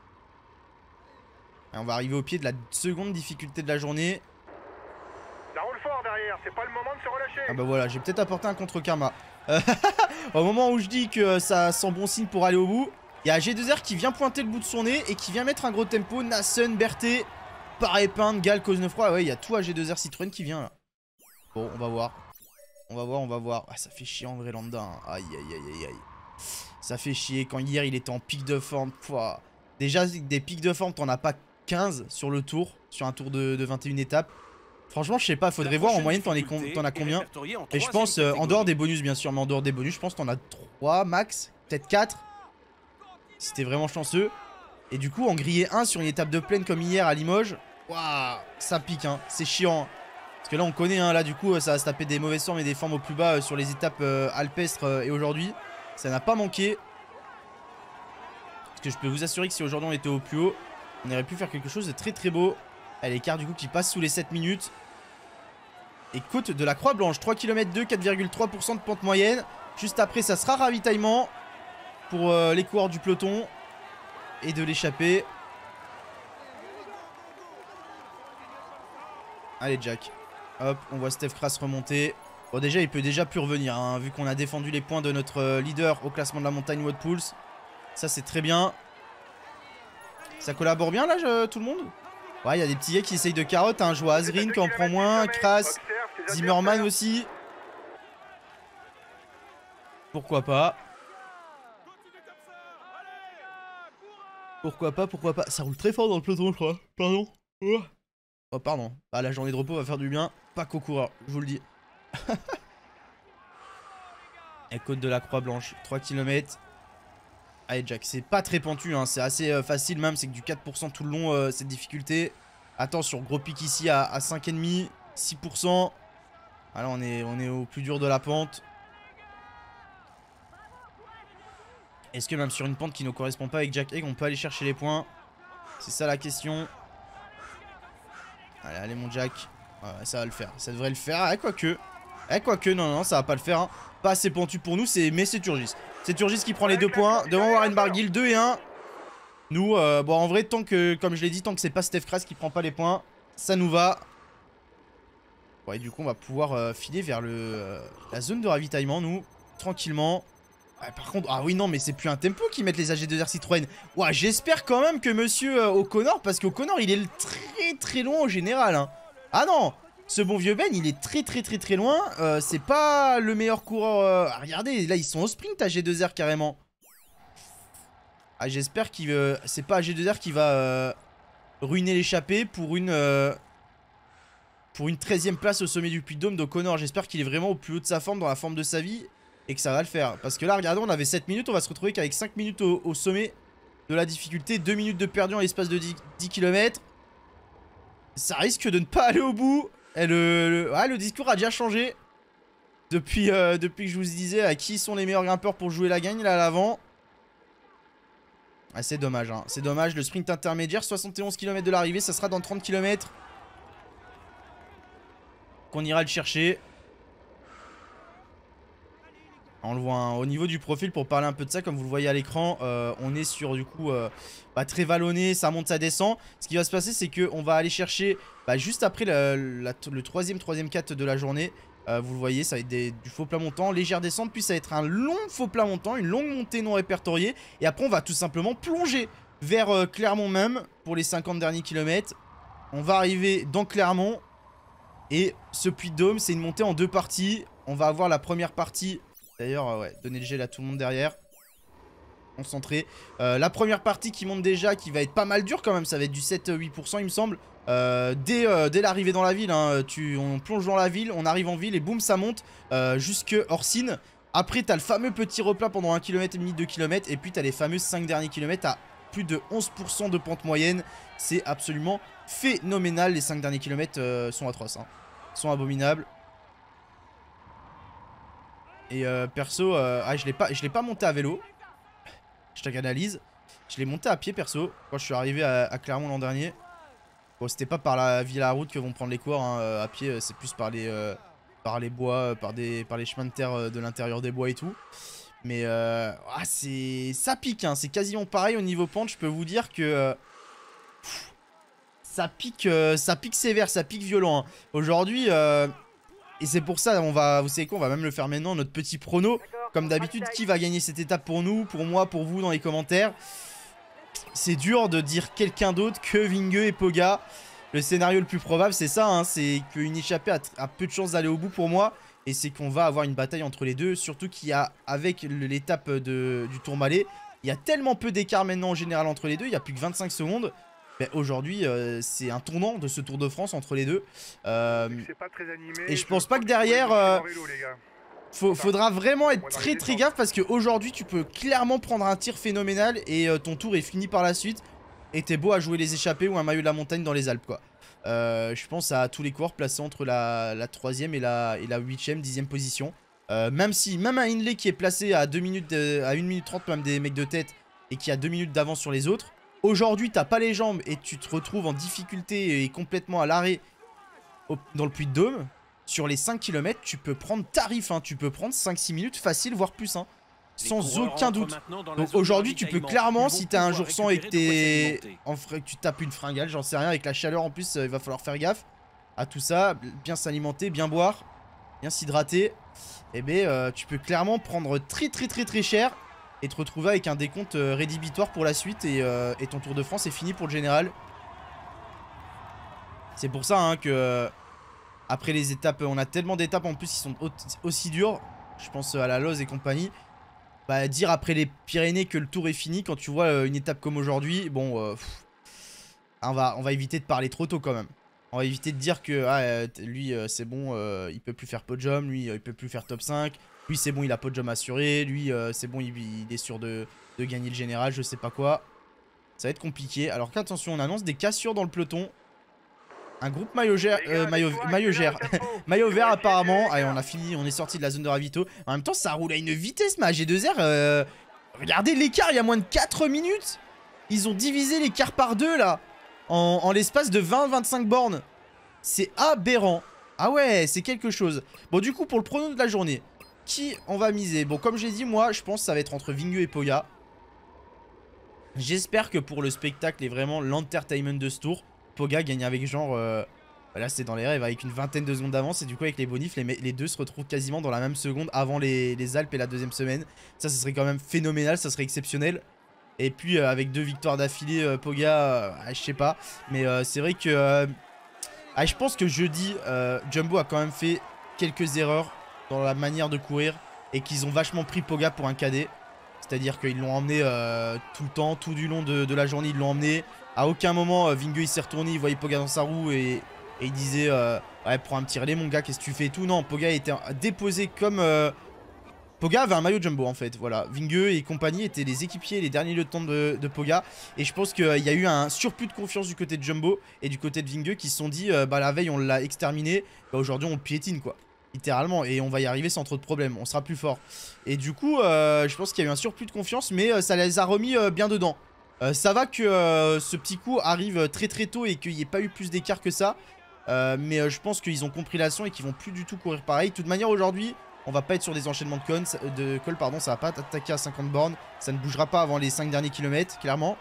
On va arriver au pied de la seconde difficulté de la journée. Ça roule fort derrière, c'est pas le moment de se relâcher. Ah bah voilà, j'ai peut-être apporté un contre-karma. Au moment où je dis que ça sent bon signe pour aller au bout, il y a A G deux R qui vient pointer le bout de son nez et qui vient mettre un gros tempo. Nassen, Berthet, Paré-Pinte, Gall, Cosnefroy. Ouais, il y a tout A G deux R Citroën qui vient là. Bon, on va voir. On va voir, on va voir. Ah, ça fait chier en vrai lambda. Hein. Aïe, aïe, aïe, aïe, aïe. Ça fait chier. Quand hier il était en pic de forme. Pouah. Déjà, des pics de forme, t'en as pas quinze sur le tour. Sur un tour de, de vingt et une étapes. Franchement, je sais pas, faudrait voir en moyenne t'en as combien. Et je pense, euh, en dehors des bonus bien sûr, mais en dehors des bonus, je pense t'en as trois max, peut-être quatre. Si t'es vraiment chanceux. Et du coup, en griller un sur une étape de plaine comme hier à Limoges, waouh, ça pique, hein, c'est chiant. Parce que là, on connaît, hein, là du coup, ça va se taper des mauvaises formes et des formes au plus bas euh, sur les étapes euh, alpestres. Euh, et aujourd'hui, ça n'a pas manqué. Parce que je peux vous assurer que si aujourd'hui on était au plus haut, on aurait pu faire quelque chose de très très beau. Allez, l'écart du coup qui passe sous les sept minutes. Et côte de la Croix-Blanche, trois kilomètres deux, quatre virgule trois pour cent de pente moyenne. Juste après, ça sera ravitaillement pour euh, les coureurs du peloton et de l'échappée. Allez, Jack. Hop, on voit Steph Kras remonter. Bon, déjà, il peut déjà plus revenir, hein, vu qu'on a défendu les points de notre euh, leader au classement de la montagne Wout Poels. Ça, c'est très bien. Ça collabore bien, là, je, tout le monde? Ouais, il y a des petits gars qui essayent de carotte. Hein. Je vois Azrin qui en prend moins, Kras, Zimmerman aussi. Pourquoi pas? Pourquoi pas, pourquoi pas? Ça roule très fort dans le peloton, je crois. Pardon. Oh, oh pardon. Bah, la journée de repos va faire du bien. Pas qu'aux coureurs, je vous le dis. Et côte de la Croix-Blanche, trois kilomètres. Allez, Jack, c'est pas très pentu, hein. C'est assez euh, facile même. C'est que du quatre pour cent tout le long, euh, cette difficulté. Attention, gros pic ici à, à cinq virgule cinq, six pour cent. Ah là, on est, on est au plus dur de la pente. Est-ce que même sur une pente qui ne correspond pas avec Jack Egg, on peut aller chercher les points? C'est ça la question. Allez, allez mon Jack. Ouais, ça va le faire. Ça devrait le faire. Eh, quoique. Eh, quoique. Non, non, ça va pas le faire. Hein. Pas assez pentu pour nous, mais c'est Turgis. C'est Turgis qui prend les deux points. Devant Warren Barguil, deux et un. Nous, euh, bon, en vrai, tant que, comme je l'ai dit, tant que c'est pas Steph Kras qui prend pas les points, ça nous va. Ouais, du coup, on va pouvoir euh, filer vers le, euh, la zone de ravitaillement, nous, tranquillement. Ouais, par contre, ah oui, non, mais c'est plus un tempo qui mettent les A G deux R Citroën. Ouais, j'espère quand même que monsieur euh, O'Connor, parce qu'O'Connor, il est très très loin au général. Hein. Ah non, ce bon vieux Ben, il est très très très très loin. Euh, c'est pas le meilleur coureur. Euh... Ah, regardez, là, ils sont au sprint A G deux R carrément. Ah, j'espère qu'il euh, c'est pas A G deux R qui va euh, ruiner l'échappée pour une euh, pour une treizième place au sommet du Puy-de-Dôme d'O'Connor. J'espère qu'il est vraiment au plus haut de sa forme, dans la forme de sa vie, et que ça va le faire. Parce que là, regardez, on avait sept minutes, on va se retrouver qu'avec cinq minutes au, au sommet de la difficulté, deux minutes de perdu en l'espace de dix kilomètres. Ça risque de ne pas aller au bout. Et le, le, ouais, le discours a déjà changé depuis, euh, depuis que je vous disais à qui sont les meilleurs grimpeurs pour jouer la gagne là à l'avant. Ah, c'est dommage, hein. C'est dommage. Le sprint intermédiaire, soixante et onze kilomètres de l'arrivée, ça sera dans trente kilomètres qu'on ira le chercher. On le voit hein, au niveau du profil, pour parler un peu de ça, comme vous le voyez à l'écran, euh, on est sur du coup euh, bah, très vallonné, ça monte, ça descend. Ce qui va se passer, c'est qu'on va aller chercher bah, juste après la, la, le troisième, troisième quatre de la journée. Euh, vous le voyez, ça va être des, du faux plat montant, légère descente, puis ça va être un long faux plat montant, une longue montée non répertoriée. Et après, on va tout simplement plonger vers euh, Clermont même pour les cinquante derniers kilomètres. On va arriver dans Clermont. Et ce Puy-de-Dôme, c'est une montée en deux parties. On va avoir la première partie. D'ailleurs, euh, ouais, donner le gel à tout le monde derrière. Concentré. Euh, la première partie qui monte déjà, qui va être pas mal dure quand même. Ça va être du sept à huit pour cent, il me semble. Euh, dès euh, dès l'arrivée dans la ville, hein, tu, on plonge dans la ville, on arrive en ville et boum, ça monte euh, jusque Orsine. Après, t'as le fameux petit replat pendant un kilomètre et demi, deux kilomètres. Et puis, t'as les fameux cinq derniers kilomètres à plus de onze pour cent de pente moyenne. C'est absolument phénoménal. Les cinq derniers kilomètres euh, sont atroces. Hein. Sont abominables. Et euh, perso, euh, ah, je l'ai pas, je l'ai pas monté à vélo. Hashtag analyse. Je l'ai monté à pied perso quand je suis arrivé à, à Clermont l'an dernier. Bon, c'était pas par la ville à la route que vont prendre les coureurs, hein. À pied, c'est plus par les, euh, par les bois, par, des, par les chemins de terre de l'intérieur des bois et tout. Mais euh, ah, c'est ça pique, hein. C'est quasiment pareil au niveau pente. Je peux vous dire que euh, pff, ça pique, euh, ça pique sévère, ça pique violent, hein. Aujourd'hui, euh, et c'est pour ça, on va, vous savez quoi, on va même le faire maintenant, notre petit prono. Comme d'habitude, qui va gagner cette étape pour nous, pour moi, pour vous dans les commentaires. C'est dur de dire quelqu'un d'autre que Vingegaard et Pogga. Le scénario le plus probable, c'est ça, hein, c'est qu'une échappée a, a peu de chances d'aller au bout pour moi. Et c'est qu'on va avoir une bataille entre les deux. Surtout qu'il y a, avec l'étape du Tourmalet, il y a tellement peu d'écart maintenant en général entre les deux. Il n'y a plus que vingt-cinq secondes. Ben, aujourd'hui, euh, c'est un tournant de ce Tour de France entre les deux. Euh, pas très animé, et je pense pas que derrière... Euh, Faut, faudra vraiment être très très gaffe parce qu'aujourd'hui tu peux clairement prendre un tir phénoménal et euh, ton tour est fini par la suite. Et t'es beau à jouer les échappées ou un maillot de la montagne dans les Alpes quoi. Euh, je pense à tous les coureurs placés entre la, la troisième et la, et la huitième, dixième position. Euh, même si, même un Hindley qui est placé à deux minutes, de, à une minute trente, même des mecs de tête, et qui a deux minutes d'avance sur les autres. Aujourd'hui t'as pas les jambes et tu te retrouves en difficulté et complètement à l'arrêt dans le Puy-de-Dôme. Sur les cinq kilomètres, tu peux prendre tarif, hein, tu peux prendre cinq six minutes facile, voire plus, hein, sans aucun doute. Donc aujourd'hui, tu peux clairement, si t'as un jour sans et que t'es en que tu tapes une fringale, j'en sais rien, avec la chaleur en plus, euh, il va falloir faire gaffe à tout ça, bien s'alimenter, bien boire, bien s'hydrater. Et eh ben, euh, tu peux clairement prendre très très très très cher et te retrouver avec un décompte euh, rédhibitoire pour la suite et, euh, et ton Tour de France est fini pour le général. C'est pour ça hein, que... Après les étapes, on a tellement d'étapes en plus qui sont aussi dures. Je pense à la Loze et compagnie. Bah dire après les Pyrénées que le tour est fini quand tu vois une étape comme aujourd'hui, bon, euh, pff, on, va, on va éviter de parler trop tôt quand même. On va éviter de dire que ah, lui euh, c'est bon, euh, il peut plus faire podium, lui euh, il peut plus faire top cinq. Lui c'est bon, il a podium assuré, lui euh, c'est bon, il, il est sûr de, de gagner le général, je sais pas quoi. Ça va être compliqué. Alors qu'attention, on annonce des cassures dans le peloton. Un groupe maillot vert, euh, maillot, maillot vert, maillot vert apparemment. Allez, on a fini, on est sorti de la zone de ravito. En même temps, ça roule à une vitesse, ma G deux R. Euh, regardez l'écart, il y a moins de quatre minutes. Ils ont divisé l'écart par deux là, en, en l'espace de vingt à vingt-cinq bornes. C'est aberrant. Ah ouais, c'est quelque chose. Bon, du coup, pour le prono de la journée, qui on va miser? Bon, comme j'ai dit, moi, je pense que ça va être entre Vingegaard et Pogga. J'espère que pour le spectacle et vraiment l'entertainment de ce tour, Pogga gagne avec genre, euh, là c'est dans les rêves, avec une vingtaine de secondes d'avance. Et du coup avec les bonifs, les, les deux se retrouvent quasiment dans la même seconde avant les, les Alpes et la deuxième semaine. Ça, ce serait quand même phénoménal, ça serait exceptionnel. Et puis euh, avec deux victoires d'affilée, euh, Pogga, euh, je sais pas. Mais euh, c'est vrai que, euh, ah, je pense que jeudi, euh, Jumbo a quand même fait quelques erreurs dans la manière de courir. Et qu'ils ont vachement pris Pogga pour un cadet. C'est-à-dire qu'ils l'ont emmené euh, tout le temps, tout du long de, de la journée, ils l'ont emmené. À aucun moment, euh, Vingegaard il s'est retourné, il voyait Pogga dans sa roue et, et il disait euh, ouais, prends un petit relais mon gars, qu'est-ce que tu fais et tout. Non, Pogga était déposé comme... Euh... Pogga avait un maillot Jumbo en fait, voilà. Vingegaard et compagnie étaient les équipiers, les derniers lieutenants de, de Pogga. Et je pense qu'il euh, y a eu un surplus de confiance du côté de Jumbo et du côté de Vingegaard qui se sont dit euh, bah la veille on l'a exterminé, bah, aujourd'hui on le piétine quoi. Littéralement, et on va y arriver sans trop de problèmes, on sera plus fort. Et du coup, euh, je pense qu'il y a eu un surplus de confiance, mais euh, ça les a remis euh, bien dedans. Euh, ça va que euh, ce petit coup arrive très très tôt et qu'il n'y ait pas eu plus d'écart que ça. Euh, mais euh, je pense qu'ils ont compris la leçon et qu'ils vont plus du tout courir pareil. De toute manière, aujourd'hui, on va pas être sur des enchaînements de col, de col pardon, ça va pas attaquer à cinquante bornes. Ça ne bougera pas avant les cinq derniers kilomètres, clairement.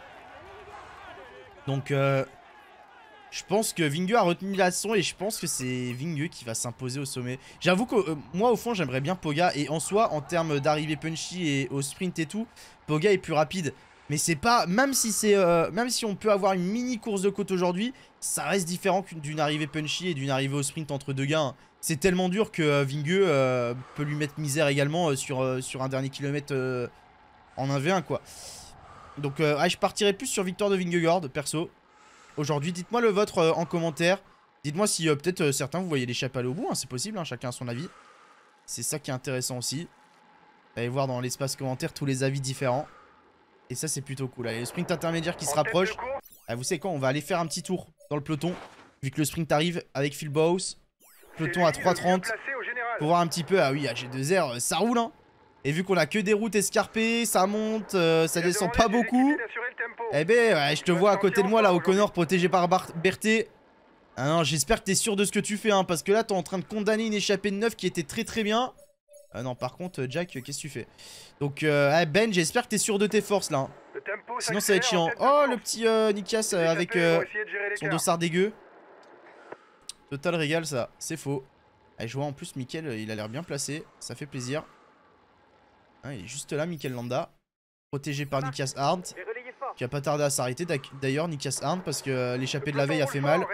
Donc... Euh, je pense que Vingegaard a retenu la leçon et je pense que c'est Vingegaard qui va s'imposer au sommet. J'avoue que euh, moi au fond j'aimerais bien Pogga et en soi en termes d'arrivée punchy et au sprint et tout, Pogga est plus rapide. Mais c'est pas, même si c'est, euh, même si on peut avoir une mini course de côte aujourd'hui, ça reste différent d'une arrivée punchy et d'une arrivée au sprint entre deux gars. Hein. C'est tellement dur que euh, Vingegaard euh, peut lui mettre misère également euh, sur, euh, sur un dernier kilomètre euh, en un v un quoi. Donc euh, ah, je partirais plus sur victoire de Vingegaard perso. Aujourd'hui, dites-moi le vôtre euh, en commentaire. Dites-moi si euh, peut-être euh, certains vous voyez l'échappée aller au bout, hein, c'est possible, hein, chacun a son avis. C'est ça qui est intéressant aussi. Allez voir dans l'espace commentaire tous les avis différents. Et ça c'est plutôt cool. Allez, le sprint intermédiaire qui se rapproche. Ah, vous savez quoi, on va aller faire un petit tour dans le peloton. Vu que le sprint arrive avec Phil Bowes. Peloton à trois trente. Pour voir un petit peu, ah oui, à G deux R, ça roule hein. Et vu qu'on a que des routes escarpées, ça monte, euh, ça descend pas beaucoup. Eh ben, ouais, je te vois à côté de moi là, O'Connor, protégé par Bar Berthet. Ah non, j'espère que t'es sûr de ce que tu fais, hein, parce que là, t'es en train de condamner une échappée de neuf qui était très très bien. Ah non, par contre, Jack, qu'est-ce que tu fais? Donc, euh, Ben, j'espère que t'es sûr de tes forces là. Sinon, ça va être chiant. Oh, le petit euh, Nikias euh, avec euh, son dossard dégueu. Total régal, ça. C'est faux. Ah, je vois en plus, Mickaël, il a l'air bien placé. Ça fait plaisir. Ah, il est juste là, Mickaël Landa. Protégé par Nikias Arndt. Qui a pas tardé à s'arrêter d'ailleurs, Nikias Arndt, parce que l'échappée de la veille a fait mal.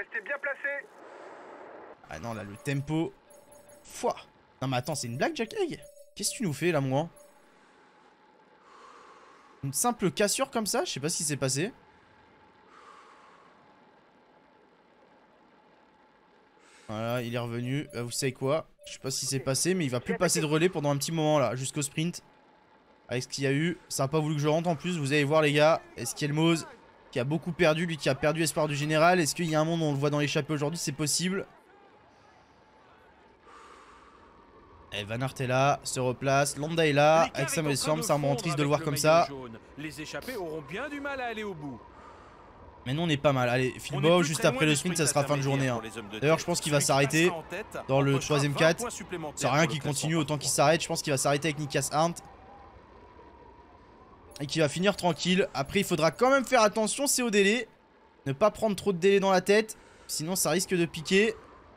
Ah non, là, le tempo. Fouah. Non, mais attends, c'est une blague, Jack Egg? Qu'est-ce que tu nous fais là, moi? Une simple cassure comme ça? Je sais pas ce qui s'est passé. Voilà, il est revenu. Euh, vous savez quoi? Je sais pas ce qui s'est passé, mais il va plus passer de relais pendant un petit moment là, jusqu'au sprint. Avec ce qu'il y a eu. Ça a pas voulu que je rentre en plus. Vous allez voir, les gars. Eskelmoz, qui a beaucoup perdu, lui qui a perdu espoir du général. Est-ce qu'il y a un monde où on le voit dans l'échappée aujourd'hui? C'est possible. Et Van Aert est là, se replace, Landa est là, avec sa mauvaise forme, ça me rend triste de le voir comme ça. Les échappés auront bien du mal à aller au bout. Mais nous on est pas mal, allez, Philbo, juste après le sprint, ça sera fin de journée. Hein. D'ailleurs je pense qu'il va s'arrêter dans le troisième quatre. C'est rien qu'il continue, autant qu'il s'arrête, je pense qu'il va s'arrêter avec Nikias Arndt. Et qu'il va finir tranquille. Après il faudra quand même faire attention, c'est au délai. Ne pas prendre trop de délai dans la tête, sinon ça risque de piquer.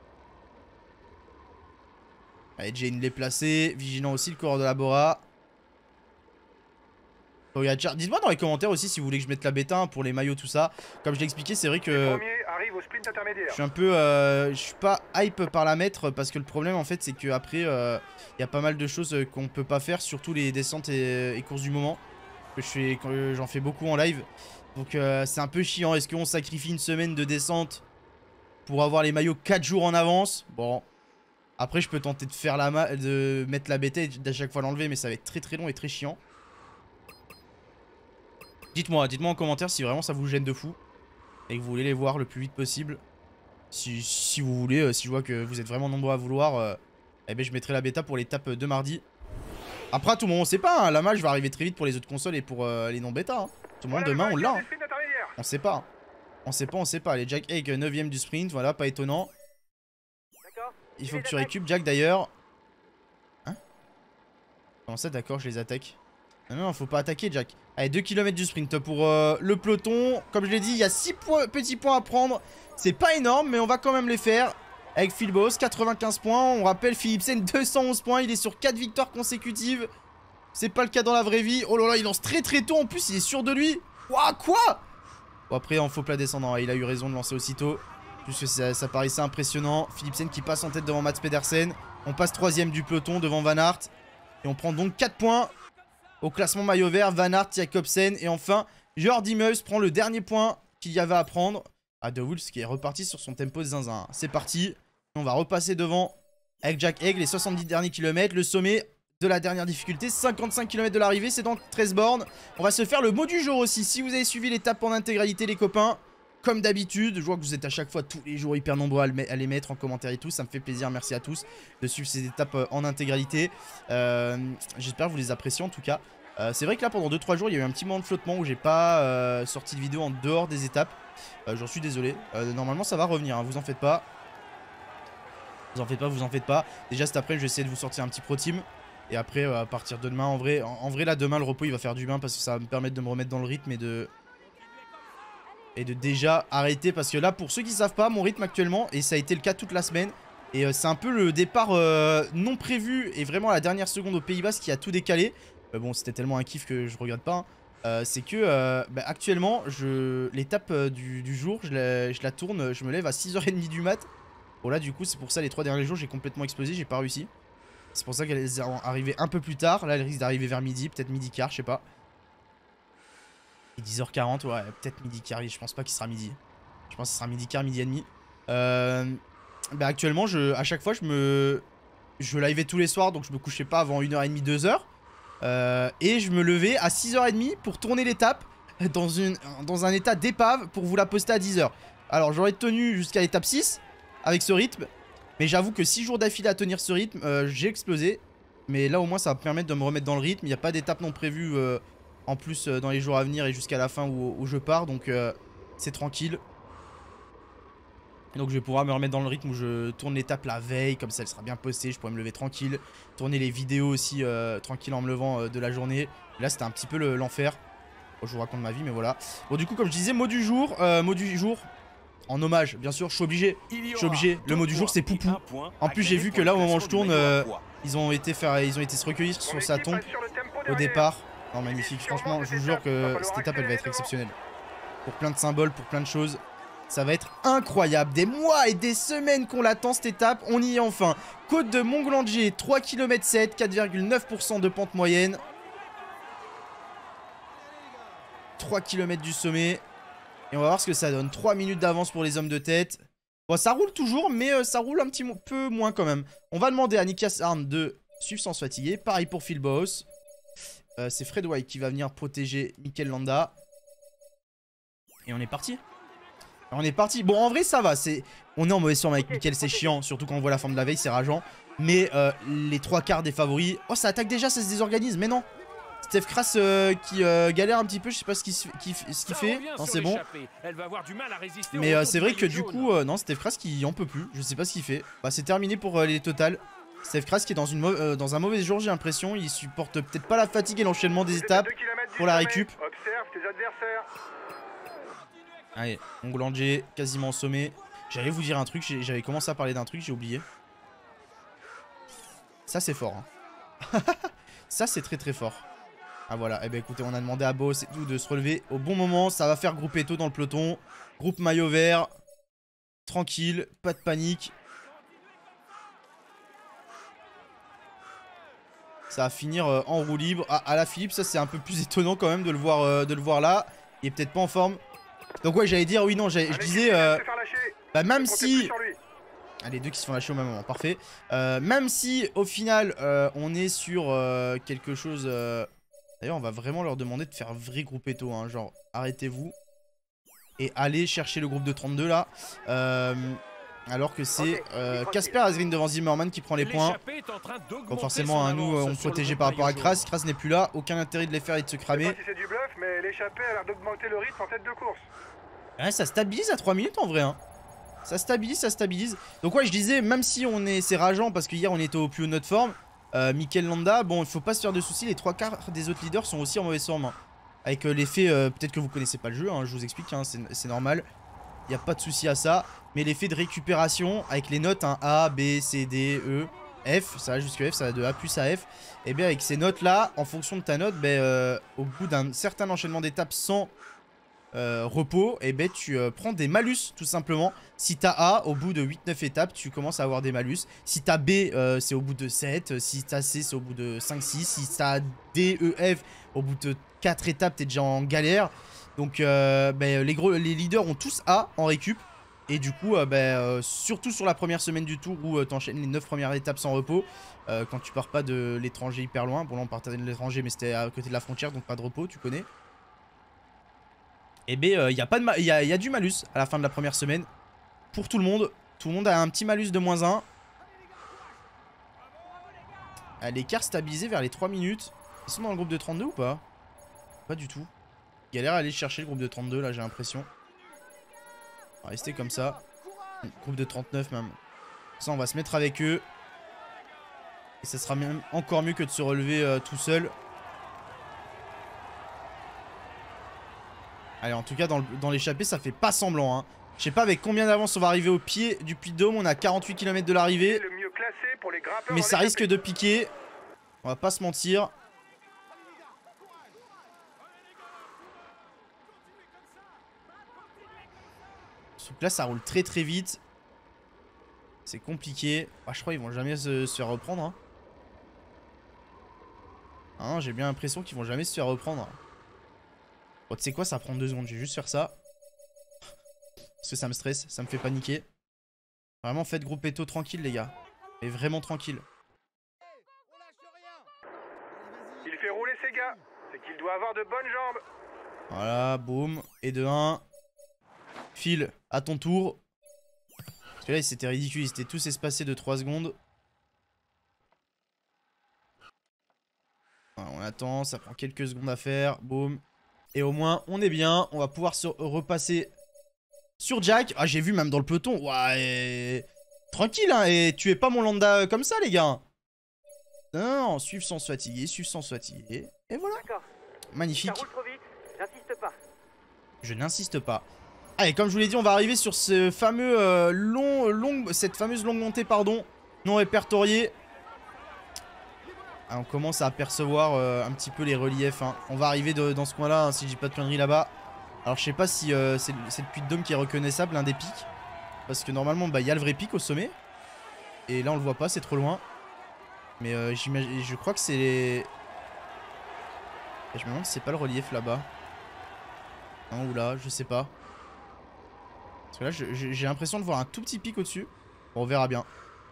Allez, Jane l'est placé. Vigilant aussi, le coureur de la Bora. Dites-moi dans les commentaires aussi si vous voulez que je mette la bêta hein, pour les maillots, tout ça. Comme je l'ai expliqué, c'est vrai que je suis un peu... Euh, je suis pas hype par la mettre parce que le problème en fait c'est qu'après il euh, y a pas mal de choses qu'on peut pas faire, surtout les descentes et, et courses du moment. Que je fais, j'en fais beaucoup en live. Donc euh, c'est un peu chiant. Est-ce qu'on sacrifie une semaine de descente pour avoir les maillots quatre jours en avance? Bon... Après, je peux tenter de faire la ma de mettre la bêta et d'à chaque fois l'enlever, mais ça va être très très long et très chiant. Dites-moi, dites-moi en commentaire si vraiment ça vous gêne de fou et que vous voulez les voir le plus vite possible. Si, si vous voulez, euh, si je vois que vous êtes vraiment nombreux à vouloir, euh, eh ben je mettrai la bêta pour l'étape de mardi. Après, à tout le monde, on sait pas, hein, la match va arriver très vite pour les autres consoles et pour euh, les non-bêta. Hein. Tout le monde, demain, on l'a. Hein. On sait pas. On sait pas, on sait pas. Les Jack Egg, neuvième du sprint, voilà, pas étonnant. Il faut que tu récupères Jack d'ailleurs. Hein? Comment ça, d'accord, je les attaque. Non, non, faut pas attaquer Jack. Allez, deux kilomètres du sprint pour euh, le peloton. Comme je l'ai dit, il y a six petits points à prendre. C'est pas énorme, mais on va quand même les faire. Avec Philbos, quatre-vingt-quinze points. On rappelle Philipsen, deux cent onze points. Il est sur quatre victoires consécutives. C'est pas le cas dans la vraie vie. Oh là là, il lance très très tôt. En plus, il est sûr de lui. Ouah, quoi? Bon, après, en faux plat descendant, il a eu raison de lancer aussitôt. Plus que ça, ça paraissait impressionnant. Philipsen qui passe en tête devant Mats Pedersen. On passe troisième du peloton devant Van Aert. Et on prend donc quatre points au classement maillot vert. Van Aert, Jacobsen. Et enfin, Jordi Meus prend le dernier point qu'il y avait à prendre. À De Wulf qui est reparti sur son tempo de zinzin. C'est parti. On va repasser devant avec Jack Egg les soixante-dix derniers kilomètres. Le sommet de la dernière difficulté. cinquante-cinq kilomètres de l'arrivée. C'est dans treize bornes. On va se faire le mot du jour aussi. Si vous avez suivi l'étape en intégralité, les copains. Comme d'habitude, je vois que vous êtes à chaque fois tous les jours hyper nombreux à, à les mettre en commentaire et tout. Ça me fait plaisir, merci à tous de suivre ces étapes en intégralité. Euh, J'espère que vous les appréciez en tout cas. Euh, C'est vrai que là pendant deux trois jours il y a eu un petit moment de flottement où j'ai pas euh, sorti de vidéo en dehors des étapes. euh, J'en suis désolé, euh, normalement ça va revenir, hein, vous en faites pas. Vous en faites pas, vous en faites pas. Déjà cet après je vais essayer de vous sortir un petit pro team. Et après euh, à partir de demain en vrai, en, en vrai là demain le repos il va faire du bien parce que ça va me permettre de me remettre dans le rythme et de... Et de déjà arrêter parce que là pour ceux qui savent pas mon rythme actuellement, et ça a été le cas toute la semaine, et euh, c'est un peu le départ euh, non prévu et vraiment à la dernière seconde aux Pays-Bas qui a tout décalé. euh, Bon c'était tellement un kiff que je regrette pas hein. euh, C'est que euh, bah, actuellement l'étape euh, du, du jour je la, je la tourne, je me lève à six heures trente du mat. Bon là du coup c'est pour ça les trois derniers jours j'ai complètement explosé, j'ai pas réussi. C'est pour ça qu'elle est arrivée un peu plus tard. Là elle risque d'arriver vers midi, peut-être midi quart, je sais pas. dix heures quarante, ouais, peut-être midi quart, je pense pas qu'il sera midi. Je pense que ce sera midi quart, midi et demi. Euh, bah actuellement, je, à chaque fois, je me... Je liveais tous les soirs, donc je me couchais pas avant une heure trente, deux heures. Euh, et je me levais à six heures trente pour tourner l'étape dans, une, dans un état d'épave pour vous la poster à dix heures. Alors j'aurais tenu jusqu'à l'étape six avec ce rythme. Mais j'avoue que six jours d'affilée à tenir ce rythme, euh, j'ai explosé. Mais là au moins ça va me permettre de me remettre dans le rythme. Il n'y a pas d'étape non prévue euh, en plus euh, dans les jours à venir et jusqu'à la fin où, où je pars. Donc euh, c'est tranquille. Donc je vais pouvoir me remettre dans le rythme où je tourne l'étape la veille. Comme ça elle sera bien postée, je pourrai me lever tranquille. Tourner les vidéos aussi euh, tranquille en me levant euh, de la journée. Et là c'était un petit peu l'enfer. Bon, je vous raconte ma vie mais voilà. Bon du coup comme je disais, mot du jour. Euh, mot du jour. En hommage, bien sûr, je suis obligé. Je suis obligé. Le mot du jour, c'est Poupou. En plus, j'ai vu que là, au moment où je tourne, euh, ils ont été faire, ils ont été se recueillir sur sa tombe au départ. Non, magnifique. Franchement, je vous jure que cette étape, elle va être exceptionnelle. Pour plein de symboles, pour plein de choses. Ça va être incroyable. Des mois et des semaines qu'on l'attend, cette étape. On y est enfin. Côte de Montglandier, trois kilomètres sept, quatre virgule neuf pour cent de pente moyenne. trois kilomètres du sommet. Et on va voir ce que ça donne. trois minutes d'avance pour les hommes de tête. Bon, ça roule toujours, mais euh, ça roule un petit peu moins quand même. On va demander à Nikias Arndt de suivre sans se fatiguer. Pareil pour Phil Boss. Euh, C'est Fred White qui va venir protéger Mikel Landa. Et on est parti. On est parti. Bon, en vrai, ça va. On est en mauvaise forme avec Mikel, c'est chiant. Surtout quand on voit la forme de la veille, c'est rageant. Mais euh, les trois quarts des favoris... Oh, ça attaque déjà, ça se désorganise. Mais non. Steph Kras euh, qui euh, galère un petit peu, je sais pas ce qu'il qui, qui fait. Non, c'est bon. Mais euh, c'est vrai que du coup, euh, non, Steph Kras qui en peut plus. Je sais pas ce qu'il fait. Bah, c'est terminé pour euh, les totales. Steph Kras qui est dans, une euh, dans un mauvais jour, j'ai l'impression. Il supporte peut-être pas la fatigue et l'enchaînement des étapes pour la récup. Observe tes adversaires. Allez, Montglandier, quasiment au sommet. J'allais vous dire un truc, j'avais commencé à parler d'un truc, j'ai oublié. Ça, c'est fort. Hein. Ça, c'est très très fort. Ah voilà, eh ben écoutez, on a demandé à Boss et tout de se relever au bon moment. Ça va faire groupe Eto dans le peloton. Groupe maillot vert. Tranquille, pas de panique. Ça va finir euh, en roue libre. Ah, à la Philippe, ça c'est un peu plus étonnant quand même de le voir, euh, de le voir là. Il est peut-être pas en forme. Donc ouais, j'allais dire, oui, non, je disais... Euh, bah même si... Ah, les deux qui se font lâcher au même moment, parfait. Euh, même si, au final, euh, on est sur euh, quelque chose... Euh, D'ailleurs, on va vraiment leur demander de faire un vrai groupe Eto, hein, genre, arrêtez-vous. Et allez chercher le groupe de trente-deux, là. Euh, alors que c'est Casper euh, Asgreen devant Zimmerman qui prend les points. Bon, forcément, hein, nous, on protégé par rapport à Kras. Kras n'est plus là. Aucun intérêt de les faire et de se cramer. Je sais pas si c'est du bluff, mais l'échappée a l'air d'augmenter le rythme en tête de course. Ouais, ça stabilise à trois minutes, en vrai, hein. Ça stabilise, ça stabilise. Donc ouais, je disais, même si on est, c'est rageant parce que hier, on était au plus haut de notre forme. Euh, Mikel Landa, bon, il faut pas se faire de soucis. Les trois quarts des autres leaders sont aussi en mauvaise forme. Hein. Avec euh, l'effet, euh, peut-être que vous connaissez pas le jeu, hein, je vous explique, hein, c'est normal. Il n'y a pas de souci à ça. Mais l'effet de récupération avec les notes hein, A, B, C, D, E, F, ça va jusqu'à F, ça va de A plus à F. Et bien avec ces notes là, en fonction de ta note, ben, euh, au bout d'un certain enchaînement d'étapes sans euh, repos, et ben tu euh, prends des malus tout simplement. Si t'as A, au bout de huit neuf étapes, tu commences à avoir des malus. Si t'as B, euh, c'est au bout de sept. Si t'as C, c'est au bout de cinq six. Si t'as D, E, F, au bout de quatre étapes, t'es déjà en galère. Donc euh, ben, les, gros, les leaders ont tous A en récup. Et du coup, euh, ben, euh, surtout sur la première semaine du tour où euh, t'enchaînes les neuf premières étapes sans repos. Euh, quand tu pars pas de l'étranger hyper loin. Bon là on partait de l'étranger mais c'était à côté de la frontière donc pas de repos, tu connais. Et ben il euh, y, a pas de il y, a, y a du malus à la fin de la première semaine. Pour tout le monde. Tout le monde a un petit malus de moins un. L'écart stabilisé vers les trois minutes. Ils sont dans le groupe de trente-deux ou pas? Pas du tout. Galère à aller chercher le groupe de trente-deux là j'ai l'impression. On va rester comme ça. Groupe de trente-neuf même. Ça on va se mettre avec eux. Et ça sera même encore mieux que de se relever euh, tout seul. Allez, en tout cas, dans, dans l'échappée, ça fait pas semblant. Hein. Je sais pas avec combien d'avance on va arriver au pied du Puy de Dôme. On a quarante-huit kilomètres de l'arrivée. Mais ça risque de piquer. On va pas se mentir. Donc là, ça roule très très vite. C'est compliqué. Ah, je crois qu'ils vont jamais se, se faire reprendre. Hein. Hein, j'ai bien l'impression qu'ils vont jamais se faire reprendre. Bon, tu sais quoi, ça prend deux secondes. Je vais juste faire ça. Parce que ça me stresse, ça me fait paniquer. Vraiment, faites groupe Eto tranquille, les gars. Et vraiment tranquille. Il fait rouler ses gars. C'est qu'il doit avoir de bonnes jambes. Voilà, boum. Et de un. Phil, à ton tour. Parce que là, c'était ridicule. Ils étaient tous espacés de trois secondes. Voilà, on attend, ça prend quelques secondes à faire. Boum. Et au moins, on est bien. On va pouvoir se repasser sur Jack. Ah, j'ai vu même dans le peloton. Ouais. Tranquille, hein. Et tuez pas mon lambda comme ça, les gars. Non, non, suivre sans se fatiguer, suivre sans se fatiguer. Et voilà. Magnifique. Ça roule trop vite, j'insiste pas. Je n'insiste pas. Allez, comme je vous l'ai dit, on va arriver sur ce fameux euh, long, long, cette fameuse longue montée, pardon, non répertoriée. Ah, on commence à apercevoir euh, un petit peu les reliefs. Hein. On va arriver de, dans ce coin-là, hein, si je dis pas de conneries là-bas. Alors, je sais pas si euh, c'est le puits de Dôme qui est reconnaissable, l'un des pics. Parce que normalement, bah, il y a le vrai pic au sommet. Et là, on le voit pas, c'est trop loin. Mais euh, je crois que c'est les... Je me demande si c'est pas le relief là-bas. Non, ou là, je sais pas. Parce que là, j'ai l'impression de voir un tout petit pic au-dessus. Bon, on verra bien.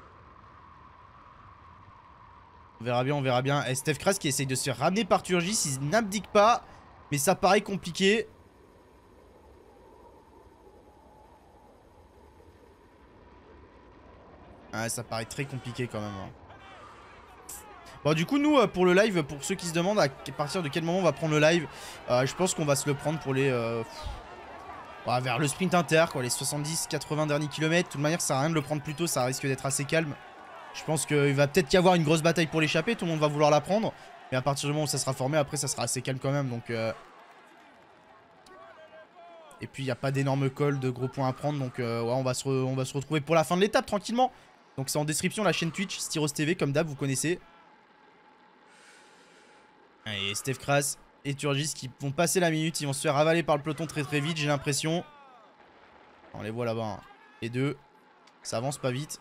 On verra bien, on verra bien. Et Steph Kras qui essaye de se faire ramener par Turgis. Il n'abdique pas. Mais ça paraît compliqué. Ah, ça paraît très compliqué quand même. Hein. Bon, du coup, nous, pour le live, pour ceux qui se demandent à partir de quel moment on va prendre le live, euh, je pense qu'on va se le prendre pour les... Euh, ouais, vers le sprint inter, quoi, les soixante-dix quatre-vingts derniers kilomètres. De toute manière, ça sert à rien de le prendre plus tôt, ça risque d'être assez calme. Je pense qu'il va peut-être y avoir une grosse bataille pour l'échapper, tout le monde va vouloir la prendre. Mais à partir du moment où ça sera formé, après, ça sera assez calme quand même, donc... Euh... Et puis, il n'y a pas d'énormes cols, de gros points à prendre, donc euh, ouais, on va, se re... on va se retrouver pour la fin de l'étape, tranquillement. Donc c'est en description la chaîne Twitch, Styros T V, comme d'hab, vous connaissez. Et Steph Kras et Turgis qui vont passer la minute. Ils vont se faire avaler par le peloton très très vite, j'ai l'impression. On les voit là-bas. Hein. Les deux. Ça avance pas vite.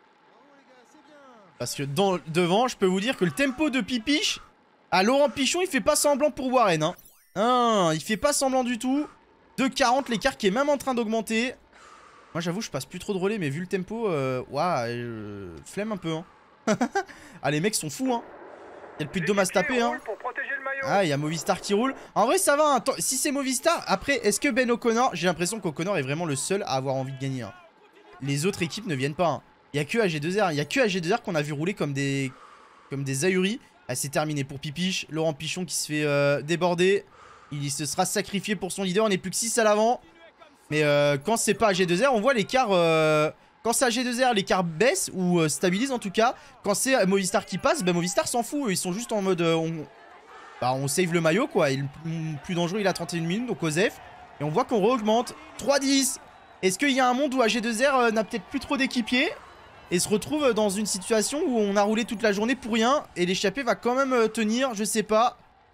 Parce que dans, devant, je peux vous dire que le tempo de Pipiche, à Laurent Pichon, il fait pas semblant pour Warren. Hein. Non, il fait pas semblant du tout. deux quarante, l'écart qui est même en train d'augmenter. Moi j'avoue, je passe plus trop de relais, mais vu le tempo, euh, waouh, euh, flemme un peu. Hein. Ah, les mecs sont fous. Hein. Il y a le puits de Dôme à se taper, hein. Ah, il y a Movistar qui roule. En vrai, ça va, hein. Si c'est Movistar, après, est-ce que Ben O'Connor... J'ai l'impression qu'O'Connor est vraiment le seul à avoir envie de gagner. Hein. Les autres équipes ne viennent pas. Hein. Il n'y a que A G deux R. Il n'y a que A G deux R qu'on a vu rouler comme des... Comme des ahuris. Ah, c'est terminé pour Pipiche. Laurent Pichon qui se fait euh, déborder. Il se sera sacrifié pour son leader. On n'est plus que six à l'avant. Mais euh, quand c'est pas A G deux R, on voit l'écart... Euh... Quand c'est A G deux R, l'écart baisse ou euh, stabilise en tout cas. Quand c'est Movistar qui passe, ben Movistar s'en fout. Ils sont juste en mode... Euh, on... Bah, on save le maillot quoi. Et le plus dangereux, il a trente et une minutes, donc Osef. Et on voit qu'on re-augmente. trois dix. Est-ce qu'il y a un monde où A G deux R euh, n'a peut-être plus trop d'équipiers et se retrouve dans une situation où on a roulé toute la journée pour rien et l'échappée va quand même euh, tenir, je sais pas.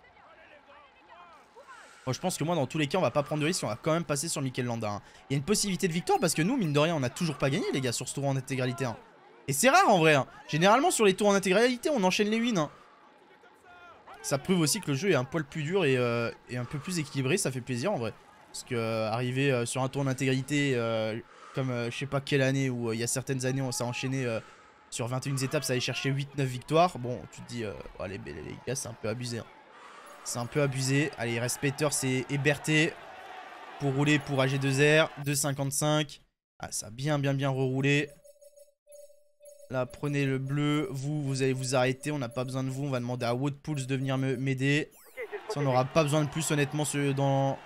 Bon, je pense que moi, dans tous les cas, on va pas prendre de risque. On va quand même passer sur Mikel Landa. Hein. Il y a une possibilité de victoire parce que nous, mine de rien, on a toujours pas gagné, les gars, sur ce tour en intégralité. Hein. Et c'est rare en vrai. Hein. Généralement, sur les tours en intégralité, on enchaîne les wins. Hein. Ça prouve aussi que le jeu est un poil plus dur et, euh, et un peu plus équilibré. Ça fait plaisir en vrai. Parce que euh, arriver euh, sur un tour en intégralité, euh, comme euh, je sais pas quelle année, où euh, il y a certaines années, on s'est enchaîné euh, sur vingt et une étapes, ça allait chercher huit neuf victoires. Bon, tu te dis, euh, oh, les, les, les gars, c'est un peu abusé. Hein. C'est un peu abusé. Allez, il reste Peters et Berthet pour rouler pour A G deux R. deux cinquante-cinq. Ah, ça a bien, bien, bien reroulé. Là, prenez le bleu. Vous, vous allez vous arrêter. On n'a pas besoin de vous. On va demander à Woodpools de venir m'aider. Ça, on n'aura pas besoin de plus, honnêtement, dans,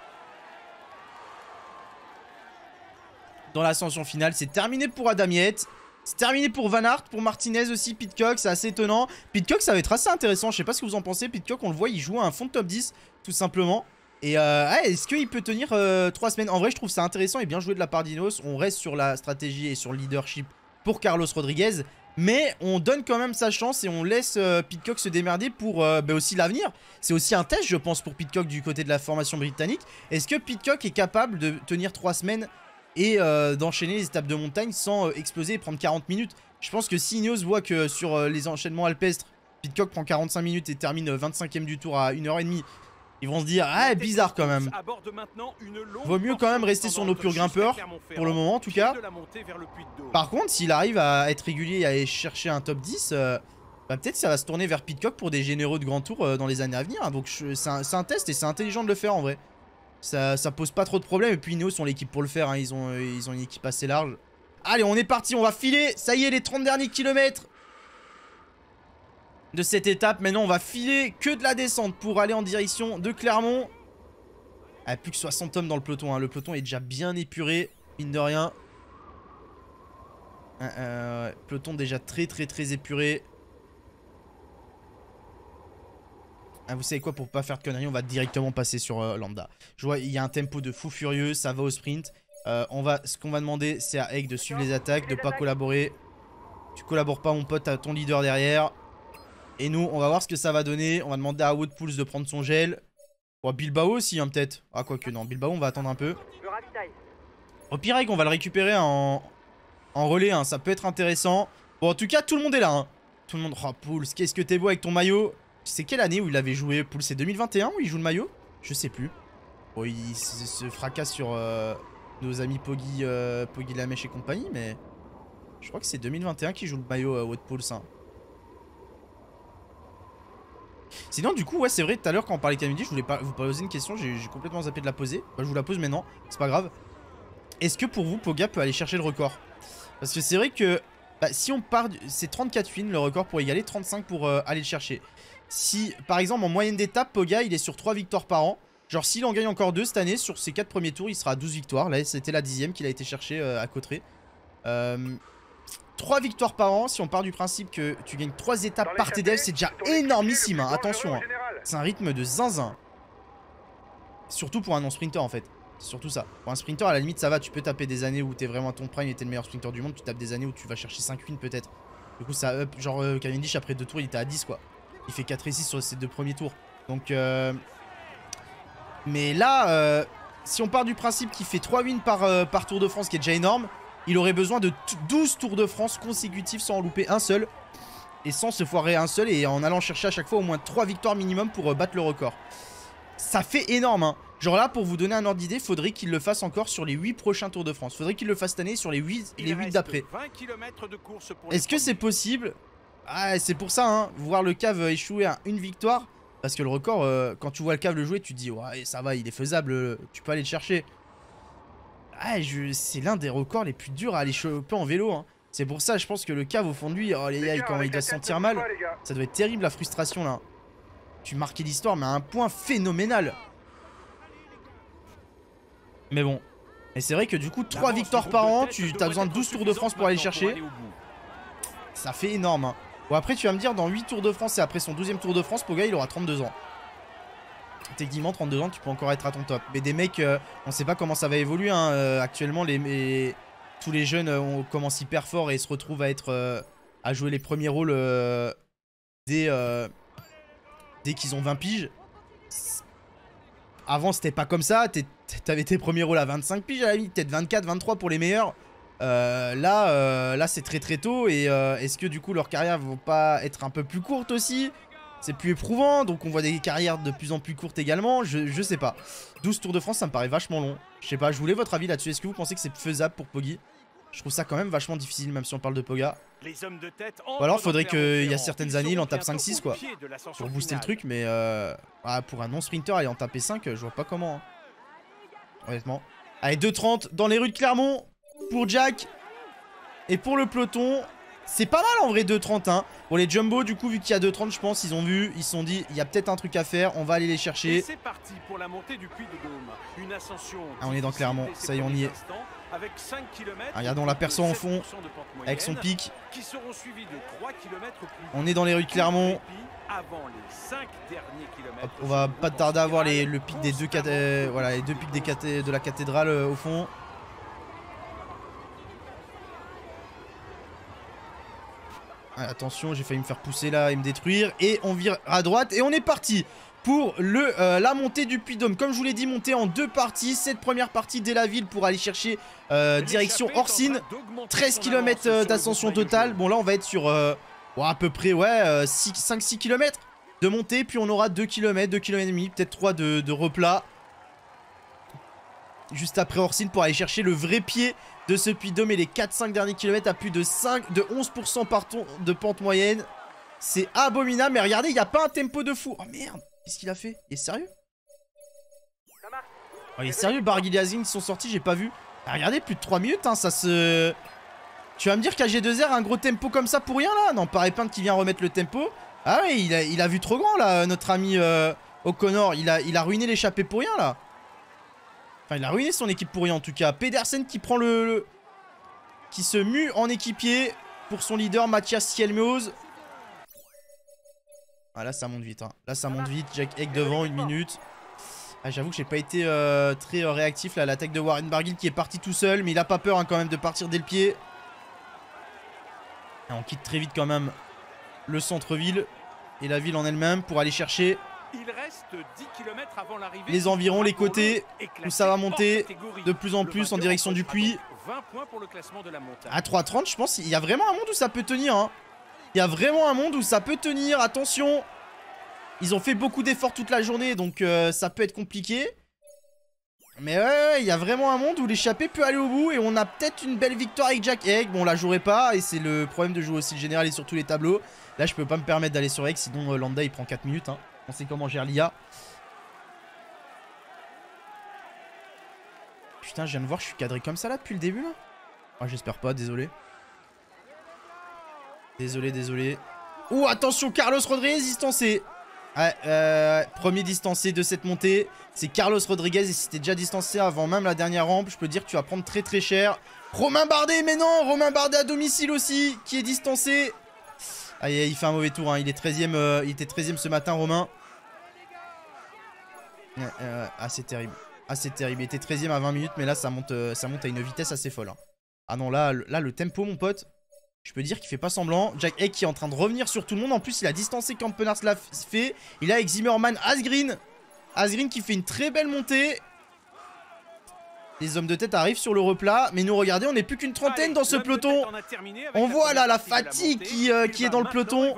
dans l'ascension finale. C'est terminé pour Adamiette. C'est terminé pour Van Aert, pour Martinez aussi, Pidcock, c'est assez étonnant. Pidcock, ça va être assez intéressant, je sais pas ce que vous en pensez. Pidcock, on le voit, il joue à un fond de top dix, tout simplement. Et euh, est-ce qu'il peut tenir euh, trois semaines? En vrai, je trouve ça intéressant et bien joué de la part d'Ineos. On reste sur la stratégie et sur le leadership pour Carlos Rodriguez. Mais on donne quand même sa chance et on laisse euh, Pidcock se démerder pour euh, bah, aussi l'avenir. C'est aussi un test, je pense, pour Pidcock du côté de la formation britannique. Est-ce que Pidcock est capable de tenir trois semaines et euh, d'enchaîner les étapes de montagne sans euh, exploser et prendre quarante minutes? Je pense que si Ineos voit que sur euh, les enchaînements alpestres, Pidcock prend quarante-cinq minutes et termine euh, vingt-cinquième du tour à une heure trente, ils vont se dire, ah, bizarre quand même. Vaut mieux quand même rester sur nos purs grimpeurs, pour le moment en tout cas. Par contre, s'il arrive à être régulier et à aller chercher un top dix, euh, bah, peut-être ça va se tourner vers Pidcock pour des généreux de grand tour euh, dans les années à venir. Donc c'est un, un test et c'est intelligent de le faire en vrai. Ça, ça pose pas trop de problèmes. Et puis Ineos ont l'équipe pour le faire. Hein. Ils, ont, euh, ils ont une équipe assez large. Allez, on est parti. On va filer. Ça y est, les trente derniers kilomètres. de cette étape. Maintenant, on va filer que de la descente pour aller en direction de Clermont. Ah, plus que soixante hommes dans le peloton. Hein. Le peloton est déjà bien épuré, mine de rien. Euh, euh, peloton déjà très très très épuré. Ah, vous savez quoi, pour pas faire de conneries, on va directement passer sur euh, Lambda. Je vois, il y a un tempo de fou furieux, ça va au sprint. Euh, on va, ce qu'on va demander, c'est à Egg de suivre les attaques, de pas collaborer. Tu collabores pas, mon pote, à ton leader derrière. Et nous, on va voir ce que ça va donner. On va demander à Woodpools de prendre son gel. Bon, Bilbao aussi, hein, peut-être. Ah, quoique, non. Bilbao, on va attendre un peu. Au pire, Egg, on va le récupérer en, en relais. Hein. Ça peut être intéressant. Bon, en tout cas, tout le monde est là. Hein. Tout le monde. Oh, Pouls, qu'est-ce que t'es beau avec ton maillot. C'est quelle année où il avait joué, Pouls? C'est deux mille vingt et un où il joue le maillot? Je sais plus. Bon, il se, se fracasse sur euh, nos amis Poggy, euh, Poggy Lamèche et compagnie, mais... Je crois que c'est deux mille vingt et un qui joue le maillot euh, Woodpools. Hein. Sinon, du coup, ouais, c'est vrai, tout à l'heure, quand on parlait de Cavendish, je voulais pas vous poser une question, j'ai complètement zappé de la poser. Bah, je vous la pose maintenant, c'est pas grave. Est-ce que pour vous, Poga peut aller chercher le record? Parce que c'est vrai que bah, si on part, du... c'est trente-quatre wins le record pour y aller, trente-cinq pour euh, aller le chercher. Si, par exemple, en moyenne d'étape, Poga, il est sur trois victoires par an. Genre, s'il en gagne encore deux cette année, sur ses quatre premiers tours, il sera à douze victoires. Là, c'était la dixième qu'il a été chercher euh, à Cauterets. Euh... trois victoires par an, si on part du principe que tu gagnes trois étapes par T D F, c'est déjà énormissime, hein. Attention, hein. C'est un rythme de zinzin. Surtout pour un non-sprinter en fait. C'est surtout ça. Pour un sprinter, à la limite, ça va, tu peux taper des années où t'es vraiment à ton prime et t'es le meilleur sprinter du monde. Tu tapes des années où tu vas chercher cinq wins peut-être. Du coup, ça up. Genre, euh, Cavendish, après deux tours, il était à dix quoi. Il fait quatre et six sur ses deux premiers tours. Donc, euh... mais là, euh... si on part du principe qu'il fait trois wins par, euh, par Tour de France, qui est déjà énorme, il aurait besoin de douze Tours de France consécutifs sans en louper un seul. Et sans se foirer un seul et en allant chercher à chaque fois au moins trois victoires minimum pour euh, battre le record. Ça fait énorme, hein. Genre là, pour vous donner un ordre d'idée, faudrait qu'il le fasse encore sur les huit prochains Tours de France. Faudrait qu'il le fasse cette année sur les huit, les huit d'après. Est-ce que c'est possible? Ah, c'est pour ça, hein. Voir le cave échouer à une victoire. Parce que le record, euh, quand tu vois le cave le jouer, tu te dis, ouais, ça va, il est faisable, tu peux aller le chercher. Ah, c'est l'un des records les plus durs à aller choper en vélo, hein. C'est pour ça, je pense que le cave au fond de lui, oh les gars, quand il doit se sentir mal, ça doit être terrible la frustration là. Tu marquais l'histoire, mais à un point phénoménal. Mais bon. Et c'est vrai que du coup, trois victoires par an, tu as besoin de douze Tours de France pour aller chercher. Ça fait énorme, hein. Bon, après, tu vas me dire, dans huit Tours de France et après son douzième Tour de France, Poga, il aura trente-deux ans. Techniquement, trente-deux ans, tu peux encore être à ton top. Mais des mecs, euh, on sait pas comment ça va évoluer, hein. euh, Actuellement, les, les, tous les jeunes euh, on commence hyper fort et se retrouvent à être euh, à jouer les premiers rôles euh, dès, euh, dès qu'ils ont vingt piges. Avant, c'était pas comme ça. T'avais tes premiers rôles à vingt-cinq piges, à la limite, peut-être vingt-quatre, vingt-trois pour les meilleurs. Euh, là, euh, là c'est très très tôt. Et euh, est-ce que du coup, leur carrière va pas être un peu plus courte aussi? C'est plus éprouvant, donc on voit des carrières de plus en plus courtes également. Je, je sais pas. douze Tours de France, ça me paraît vachement long. Je sais pas, je voulais votre avis là-dessus. Est-ce que vous pensez que c'est faisable pour Poggy? Je trouve ça quand même vachement difficile, même si on parle de Poga. Les hommes de tête Ou alors faudrait qu'il y a certaines années, il en tape cinq six quoi. Pour booster le truc, mais euh, ah, pour un non-sprinter, aller en taper cinq, je vois pas comment. Hein. Honnêtement. Allez, deux trente dans les rues de Clermont pour Jack. Et pour le peloton, c'est pas mal en vrai deux trente. Hein. Bon, les Jumbo, du coup, vu qu'il y a deux trente, je pense, ils ont vu, ils se sont dit, il y a peut-être un truc à faire, on va aller les chercher. C'est parti pour la montée du Puy de Dôme. Une ascension. Ah, on est dans Clermont, ça y est, on y est. Avec cinq kilomètres, ah, regardons la perso en fond, avec son pic. Qui seront suivis de trois kilomètres plus. On est dans les rues de Clermont. Avant les cinq derniers kilomètres. Hop, on va pas tarder à voir les, le pic des deux, euh, voilà, les deux pics des cathé de la cathédrale euh, au fond. Ah, attention, j'ai failli me faire pousser là et me détruire. Et on vire à droite et on est parti pour le, euh, la montée du Puy-de-Dôme. Comme je vous l'ai dit, montée en deux parties. Cette première partie dès la ville pour aller chercher euh, direction Orsine. treize kilomètres d'ascension totale. Bon là on va être sur euh, ouais, à peu près ouais, euh, cinq six kilomètres de montée. Puis on aura deux kilomètres, deux kilomètres et demi, peut-être trois de, de replat. Juste après Orsine pour aller chercher le vrai pied de ce Puy-de-Dôme et les quatre cinq derniers kilomètres à plus de, cinq, de onze pour cent par ton de pente moyenne. C'est abominable. Mais regardez, il n'y a pas un tempo de fou. Oh merde, qu'est-ce qu'il a fait? Il est sérieux? Oh, il est sérieux, Barguil-Yazine, ils sont sortis, j'ai pas vu. Ah, regardez, plus de trois minutes, hein, ça se... Tu vas me dire qu'A G deux R a un gros tempo comme ça pour rien là? Non, pas Répin qui vient remettre le tempo. Ah oui, il a, il a vu trop grand là, notre ami euh, O'Connor. Il a, il a ruiné l'échappée pour rien là. Enfin, il a ruiné son équipe pour rien en tout cas. Pedersen qui prend le... le... qui se mue en équipier pour son leader Mathias Hjelmøs. Ah là ça monte vite hein. Là ça monte vite. Jack Egg devant, une minute. Ah, j'avoue que j'ai pas été euh, très euh, réactif là à l'attaque de Warren Barguil qui est parti tout seul. Mais il a pas peur hein, quand même de partir dès le pied. Et on quitte très vite quand même le centre-ville et la ville en elle-même pour aller chercher Il reste dix kilomètres avant l'arrivée. Les environs, les côtés où ça va monter de plus en plus en direction du puits. vingt points pour le classement de la montagne. À trois trente, je pense qu'il y a vraiment un monde où ça peut tenir. Hein. Il y a vraiment un monde où ça peut tenir. Attention. Ils ont fait beaucoup d'efforts toute la journée, donc euh, ça peut être compliqué. Mais ouais, ouais, il y a vraiment un monde où l'échappée peut aller au bout. Et on a peut-être une belle victoire avec Jack Egg. Bon, on la jouerait pas. Et c'est le problème de jouer aussi le général et sur tous les tableaux. Là, je peux pas me permettre d'aller sur Egg. Sinon, euh, Landa, il prend quatre minutes. Hein. On sait comment gère l'I A. Putain, je viens de voir, je suis cadré comme ça là depuis le début là. Ah, j'espère pas, désolé. Désolé, désolé. Oh, attention, Carlos Rodriguez distancé. Ouais, euh, premier distancé de cette montée. C'est Carlos Rodriguez. Et si t'es déjà distancé avant même la dernière rampe, je peux dire que tu vas prendre très très cher. Romain Bardet, mais non, Romain Bardet à domicile aussi, qui est distancé. Aïe, il fait un mauvais tour, hein. Il est treizième, euh, il était treizième ce matin, Romain. Ouais, euh, ah, c'est terrible. Ah, c'est terrible. Il était treizième à vingt minutes, mais là, ça monte, euh, ça monte à une vitesse assez folle. Hein. Ah non, là, là, le tempo, mon pote, je peux dire qu'il fait pas semblant. Jack Egg qui est en train de revenir sur tout le monde. En plus, il a distancé Kampenars l'a fait. Il a avec Zimmerman Asgreen. Asgreen qui fait une très belle montée. Les hommes de tête arrivent sur le replat. Mais nous, regardez, on n'est plus qu'une trentaine dans ce peloton. On voit là la fatigue qui, euh, qui est dans le peloton.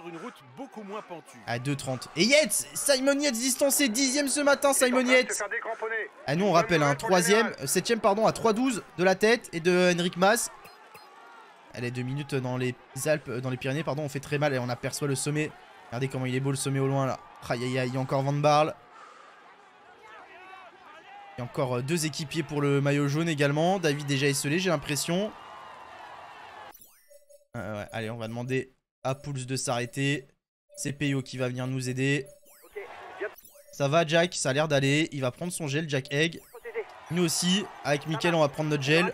À deux trente. Et Yates, Simon Yates distancé. Dixième ce matin, Simon Yates. Ah, nous, on rappelle, un troisième, septième, pardon, à trois douze de la tête et de Henrik Mas. Elle est deux minutes dans les Alpes, dans les Pyrénées, pardon. On fait très mal et on aperçoit le sommet. Regardez comment il est beau le sommet au loin là. Aïe aïe aïe, il y a encore Van Barle. Il y a encore deux équipiers pour le maillot jaune également. David déjà esselé, j'ai l'impression. Euh, ouais, allez, on va demander à Pouls de s'arrêter. C'est P O qui va venir nous aider. Ça va, Jack, ça a l'air d'aller. Il va prendre son gel, Jack Egg. Nous aussi, avec Mickaël, on va prendre notre gel.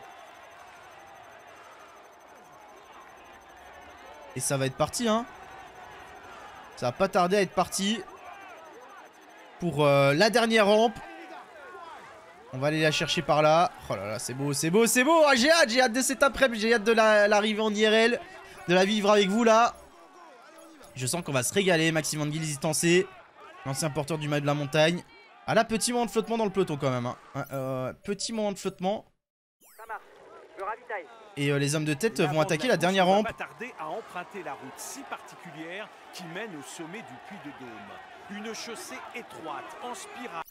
Et ça va être parti, hein. Ça va pas tarder à être parti. Pour euh, la dernière rampe. On va aller la chercher par là. Oh là là, c'est beau, c'est beau, c'est beau. Ah, j'ai hâte, j'ai hâte de cet après-midi. J'ai hâte de l'arrivée la, en I R L. De la vivre avec vous là. Je sens qu'on va se régaler. Maxime Van Gils distancé. L'ancien porteur du maillot de la montagne. Ah là, petit moment de flottement dans le peloton quand même. Hein. Euh, petit moment de flottement. Ça marche. Je ravitaille. Et euh, les hommes de tête la vont attaquer la dernière rampe. On va pas tarder à emprunter la route si particulière qui mène au sommet du Puy de Dôme. Une chaussée étroite, en spirale.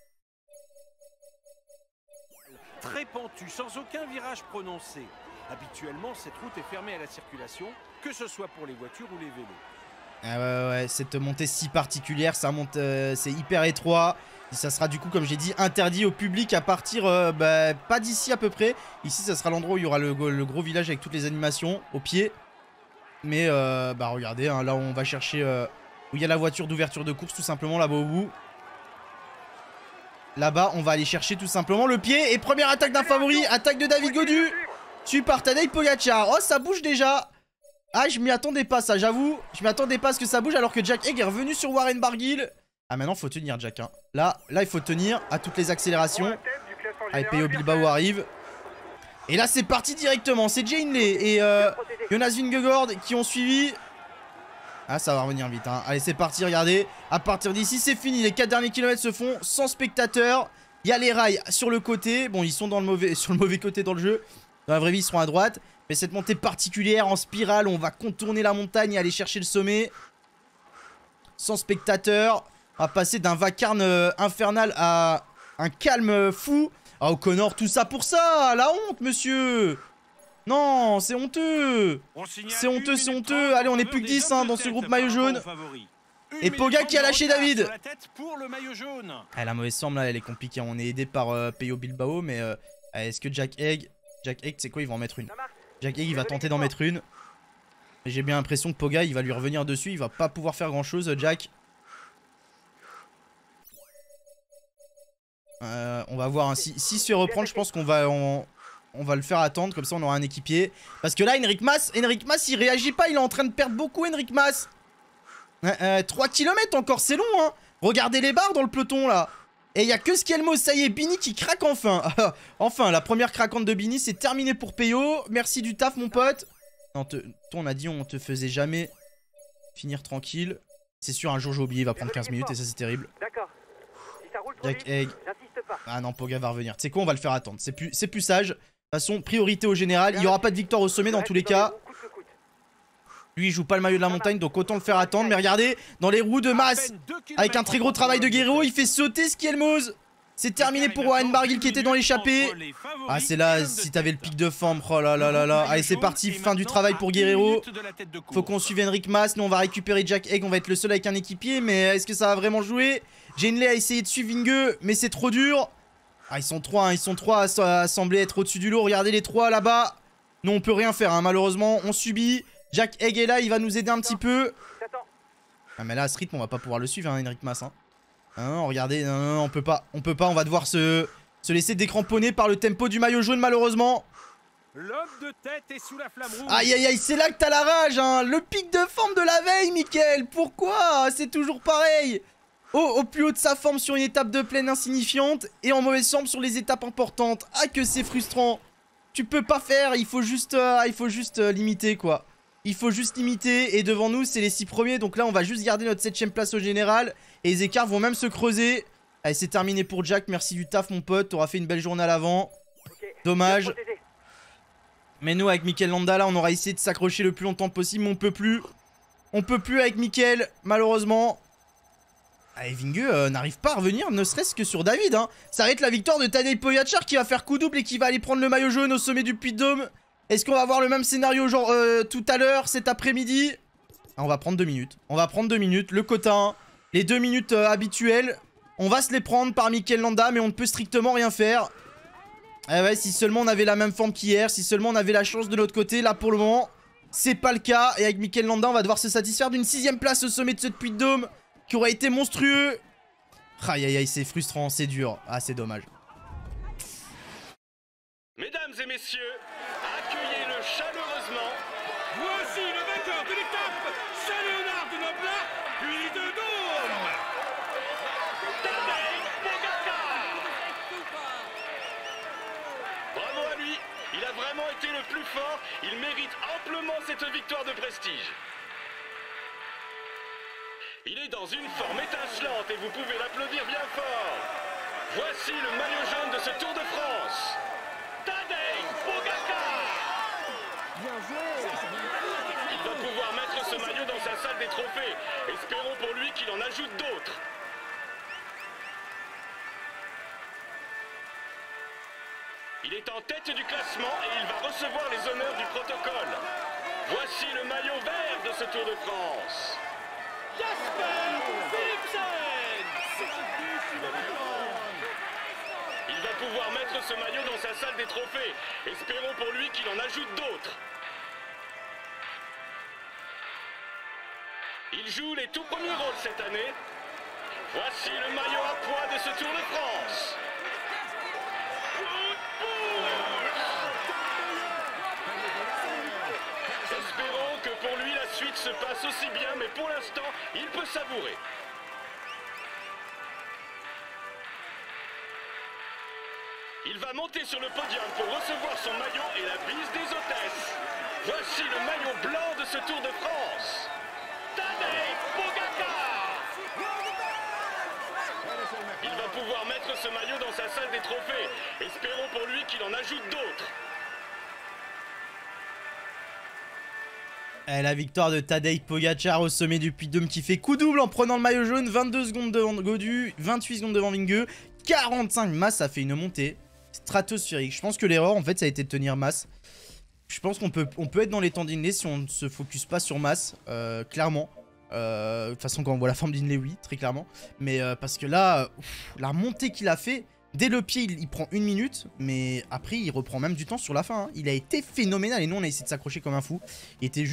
Très pentue, sans aucun virage prononcé. Habituellement, cette route est fermée à la circulation, que ce soit pour les voitures ou les vélos. Ah ouais, ouais, cette montée si particulière, ça monte, euh, c'est hyper étroit. Et ça sera du coup, comme j'ai dit, interdit au public à partir, euh, bah, pas d'ici à peu près. Ici, ça sera l'endroit où il y aura le, le gros village avec toutes les animations au pied. Mais, euh, bah regardez, hein, là on va chercher euh, où il y a la voiture d'ouverture de course, tout simplement, là-bas au bout. Là-bas, on va aller chercher tout simplement le pied. Et première attaque d'un favori, attaque de David Gaudu. Suivi par Tadej Pogacar. Oh, ça bouge déjà. Ah, je m'y attendais pas, ça, j'avoue. Je m'y attendais pas à ce que ça bouge alors que Jack Egg est revenu sur Warren Barguil. Ah, maintenant, faut tenir, Jack. Hein. Là, là, il faut tenir à toutes les accélérations. Allez, P O Bilbao arrive. Et là, c'est parti directement. C'est Jay Hindley et euh, Jonas Vingegaard qui ont suivi. Ah, ça va revenir vite. Hein. Allez, c'est parti, regardez. À partir d'ici, c'est fini. Les quatre derniers kilomètres se font sans spectateurs. Il y a les rails sur le côté. Bon, ils sont dans le mauvais, sur le mauvais côté dans le jeu. Dans la vraie vie, ils seront à droite. Mais cette montée particulière en spirale, on va contourner la montagne et aller chercher le sommet. Sans spectateurs. On va passer d'un vacarme euh, infernal à un calme fou. Ah, O'Connor, tout ça pour ça. La honte, monsieur. Non, c'est honteux. C'est honteux, c'est honteux. Allez, on est plus que dix hein, dans ce groupe maillot jaune. Et Poga qui a lâché David. Ah, la mauvaise semble, là, elle est compliquée. On est aidé par euh, P O Bilbao. Mais euh, est-ce que Jack Egg... Jack Egg, c'est quoi? Il va en mettre une. Jack Egg, il va tenter d'en mettre une. J'ai bien l'impression que Poga il va lui revenir dessus. Il va pas pouvoir faire grand chose, Jack. Euh, on va voir. Hein. Si, si se reprendre, je pense qu'on va, on, on va le faire attendre. Comme ça, on aura un équipier. Parce que là, Enric Mas, Enric Mas, il réagit pas. Il est en train de perdre beaucoup, Enric Mas. Euh, euh, trois kilomètres encore, c'est long, hein. Regardez les barres dans le peloton, là. Et il y a que Skelmos, ça y est, Bini qui craque enfin. Enfin, la première craquante de Bini, c'est terminé pour Peyo. Merci du taf, mon pote. Non, te, toi, on a dit on te faisait jamais finir tranquille. C'est sûr, un jour j'ai oublié, il va prendre quinze minutes et ça c'est terrible. D'accord. Si ça roule trop Jack vite, Egg. j'insiste pas. Ah non, Poga va revenir. Tu sais quoi, on va le faire attendre. C'est plus, c'est plus sage. De toute façon, priorité au général. Il n'y aura pas de victoire au sommet dans tous les cas. Lui, il joue pas le maillot de la montagne, donc autant le faire attendre. Mais regardez, dans les roues de masse, avec un très gros travail de Guerrero, il fait sauter Skelmos. C'est terminé pour Warren Barguil qui était dans l'échappée. Ah, c'est là, si t'avais le pic de forme. Oh là là là là. Allez, c'est parti. Fin du travail pour Guerrero. Faut qu'on suive Enric Mas. Nous, on va récupérer Jack Egg. On va être le seul avec un équipier. Mais est-ce que ça va vraiment jouer? Genley a essayé de suivre Vinge, mais c'est trop dur. Ah, ils sont trois. Hein. Ils sont trois à, à sembler être au-dessus du lot. Regardez les trois là-bas. Nous, on peut rien faire. Hein. Malheureusement, on subit. Jack Egg est là. Il va nous aider un petit peu. Ah, mais là, à ce rythme, on va pas pouvoir le suivre, hein, Enric Mas. Hein. Non, regardez, non, non, on peut pas, on peut pas, on va devoir se, se laisser décramponner par le tempo du maillot jaune malheureusement. L'homme de tête est sous la flamme rouge. Aïe aïe aïe, c'est là que t'as la rage, hein. Le pic de forme de la veille, Mickaël. Pourquoi? C'est toujours pareil. Au, au plus haut de sa forme sur une étape de plaine insignifiante et en mauvaise forme sur les étapes importantes. Ah que c'est frustrant. Tu peux pas faire, il faut juste, euh, il faut juste euh, limiter quoi. Il faut juste limiter et devant nous c'est les six premiers. Donc là on va juste garder notre septième place au général. Et les écarts vont même se creuser. Allez, c'est terminé pour Jack. Merci du taf, mon pote. T'auras fait une belle journée à l'avant. Okay, dommage. Mais nous, avec Mikel Landa, là, on aura essayé de s'accrocher le plus longtemps possible. Mais on peut plus. On peut plus avec Mikel, malheureusement. Allez, Vinge euh, n'arrive pas à revenir, ne serait-ce que sur David. Hein. Ça va être la victoire de Tadej Pogacar qui va faire coup double et qui va aller prendre le maillot jaune au sommet du Puy-de-Dôme. Est-ce qu'on va avoir le même scénario genre euh, tout à l'heure, cet après-midi? Ah, on va prendre deux minutes. On va prendre deux minutes. Le quota un. Les deux minutes euh, habituelles, on va se les prendre par Mikel Landa, mais on ne peut strictement rien faire. Eh ouais, si seulement on avait la même forme qu'hier, si seulement on avait la chance de l'autre côté, là pour le moment, c'est pas le cas. Et avec Mikel Landa, on va devoir se satisfaire d'une sixième place au sommet de ce Puy-de-Dôme, qui aurait été monstrueux. Aïe aïe aïe, c'est frustrant, c'est dur. Ah, c'est dommage. Mesdames et messieurs, accueillez-le chaleureusement. Voici le vainqueur de l'étape, Saint-Léonard de Noblat, puis de Dôme. Tadej Pogacar. Bravo à lui, il a vraiment été le plus fort, il mérite amplement cette victoire de prestige. Il est dans une forme étincelante et vous pouvez l'applaudir bien fort. Voici le maillot jaune de ce Tour de France. Tadej Pogacar. Bien joué. Il va pouvoir mettre ce maillot dans sa salle des trophées. Espérons pour lui qu'il en ajoute d'autres. Il est en tête du classement et il va recevoir les honneurs du protocole. Voici le maillot vert de ce Tour de France. Jasper Philipsen. Il va pouvoir mettre ce maillot dans sa salle des trophées. Espérons pour lui qu'il en ajoute d'autres. Il joue les tout premiers rôles cette année. Voici le maillot à poids de ce Tour de France. Espérons que pour lui la suite se passe aussi bien, mais pour l'instant, il peut savourer. Il va monter sur le podium pour recevoir son maillot et la bise des hôtesses. Voici le maillot blanc de ce Tour de France. Tadej Pogacar. Il va pouvoir mettre ce maillot dans sa salle des trophées. Espérons pour lui qu'il en ajoute d'autres. Et la victoire de Tadej Pogacar au sommet du Puy-de-Dôme qui fait coup double en prenant le maillot jaune. vingt-deux secondes devant Gaudu, vingt-huit secondes devant Vinge, quarante-cinq. Mas, ça fait une montée stratosphérique. Je pense que l'erreur en fait ça a été de tenir Mas. Je pense qu'on peut, on peut être dans les temps d'Inlay si on ne se focus pas sur Mas, euh, clairement. Euh, de toute façon quand on voit la forme d'Inlay, oui, très clairement. Mais euh, parce que là, ouf, la montée qu'il a fait, dès le pied il, il prend une minute. Mais après il reprend même du temps sur la fin, hein. Il a été phénoménal et nous on a essayé de s'accrocher comme un fou. Il était juste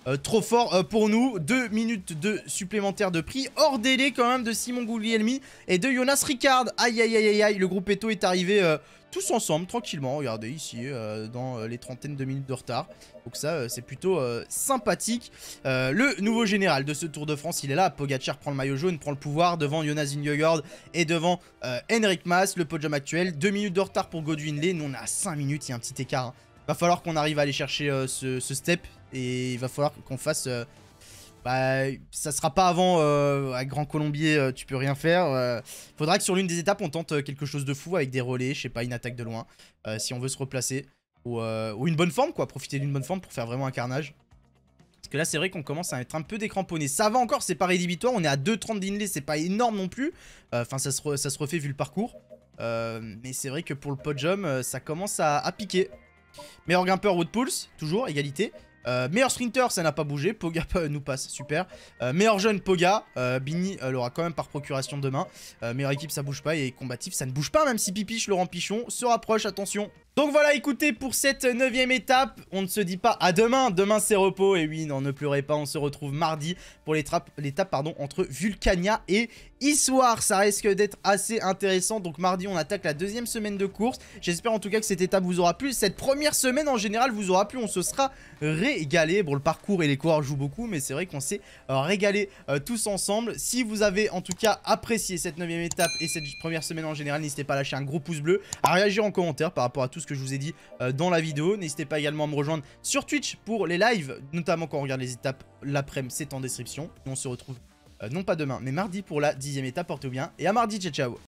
euh, trop fort euh, pour nous. Deux minutes de supplémentaire de prix. Hors délai quand même de Simon Guglielmi et de Jonas Ricard. Aïe aïe aïe aïe aïe. Le groupe Eto est arrivé euh, tous ensemble, tranquillement. Regardez ici, euh, dans euh, les trentaines de minutes de retard. Donc ça, euh, c'est plutôt euh, sympathique. Euh, le nouveau général de ce Tour de France, il est là. Pogacar prend le maillot jaune, prend le pouvoir devant Jonas Vingegaard et devant euh, Henrik Mas. Le podium actuel. deux minutes de retard pour Godwin Lay. Nous, on est à cinq minutes, il y a un petit écart. Hein. Va falloir qu'on arrive à aller chercher euh, ce, ce step. Et il va falloir qu'on fasse... Euh, bah, ça sera pas avant euh, à Grand Colombier, euh, tu peux rien faire. Euh, faudra que sur l'une des étapes, on tente euh, quelque chose de fou avec des relais, je sais pas, une attaque de loin. Euh, si on veut se replacer. Ou, euh, ou une bonne forme, quoi. Profiter d'une bonne forme pour faire vraiment un carnage. Parce que là, c'est vrai qu'on commence à être un peu décramponné. Ça va encore, c'est pas rédhibitoire. On est à deux trente d'Inlay, c'est pas énorme non plus. Enfin, euh, ça, se ça se refait vu le parcours. Euh, mais c'est vrai que pour le podium, euh, ça commence à, à piquer. Meilleur grimpeur, Wout Poels, toujours, égalité. Euh, meilleur sprinter, ça n'a pas bougé. Poga nous passe, super. Euh, meilleur jeune, Poga. Euh, Bini euh, l'aura quand même par procuration demain. Euh, meilleure équipe, ça bouge pas. Et combatif, ça ne bouge pas, même si Pipiche, Laurent Pichon, se rapproche. Attention. Donc voilà, écoutez, pour cette neuvième étape, on ne se dit pas à demain. Demain, c'est repos. Et oui, non, ne pleurez pas. On se retrouve mardi pour l'étape pardon, entre Vulcania et Issoire. Ça risque d'être assez intéressant. Donc mardi, on attaque la deuxième semaine de course. J'espère en tout cas que cette étape vous aura plu. Cette première semaine, en général, vous aura plu. On se sera régalé. Bon, le parcours et les coureurs jouent beaucoup, mais c'est vrai qu'on s'est euh, régalé euh, tous ensemble. Si vous avez en tout cas apprécié cette neuvième étape et cette première semaine en général, n'hésitez pas à lâcher un gros pouce bleu, à réagir en commentaire par rapport à tout ce que je vous ai dit euh, dans la vidéo. N'hésitez pas également à me rejoindre sur Twitch pour les lives, notamment quand on regarde les étapes l'après-midi, c'est en description. Et on se retrouve euh, non pas demain, mais mardi pour la dixième étape. Portez-vous bien et à mardi, ciao ciao.